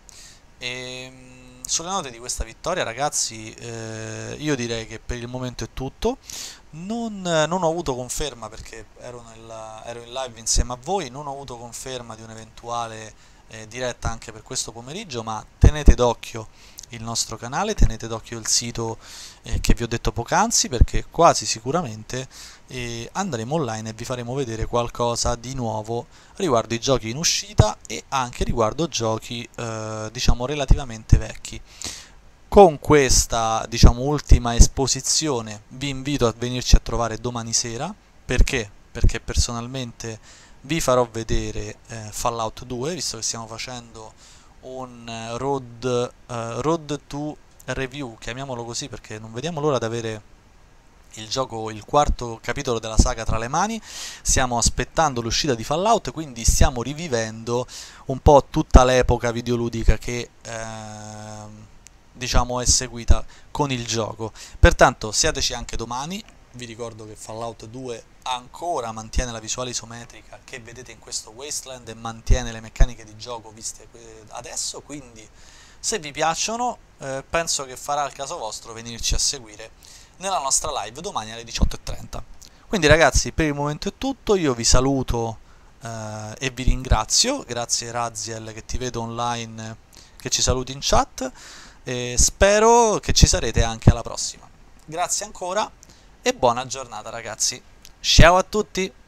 E sulle note di questa vittoria, ragazzi, eh, io direi che per il momento è tutto. Non, non ho avuto conferma, perché ero, nella, ero in live insieme a voi, non ho avuto conferma di un'eventuale eh, diretta anche per questo pomeriggio, ma tenete d'occhio il nostro canale, tenete d'occhio il sito eh, che vi ho detto poc'anzi, perché quasi sicuramente eh, andremo online e vi faremo vedere qualcosa di nuovo riguardo i giochi in uscita e anche riguardo giochi eh, diciamo relativamente vecchi. Con questa, diciamo, ultima esposizione vi invito a venirci a trovare domani sera. Perché? Perché personalmente vi farò vedere eh, Fallout due, visto che stiamo facendo un road, uh, road to review, chiamiamolo così, perché non vediamo l'ora di avere il gioco, il quarto capitolo della saga tra le mani. Stiamo aspettando l'uscita di Fallout, quindi stiamo rivivendo un po' tutta l'epoca videoludica che eh, diciamo è seguita con il gioco. Pertanto siateci anche domani. Vi ricordo che Fallout due ancora mantiene la visuale isometrica che vedete in questo Wasteland e mantiene le meccaniche di gioco viste adesso, quindi se vi piacciono eh, penso che farà il caso vostro venirci a seguire nella nostra live domani alle diciotto e trenta. Quindi, ragazzi, per il momento è tutto, io vi saluto eh, e vi ringrazio. Grazie Raziel, che ti vedo online, che ci saluti in chat, e spero che ci sarete anche alla prossima. Grazie ancora e buona giornata, ragazzi. Ciao a tutti!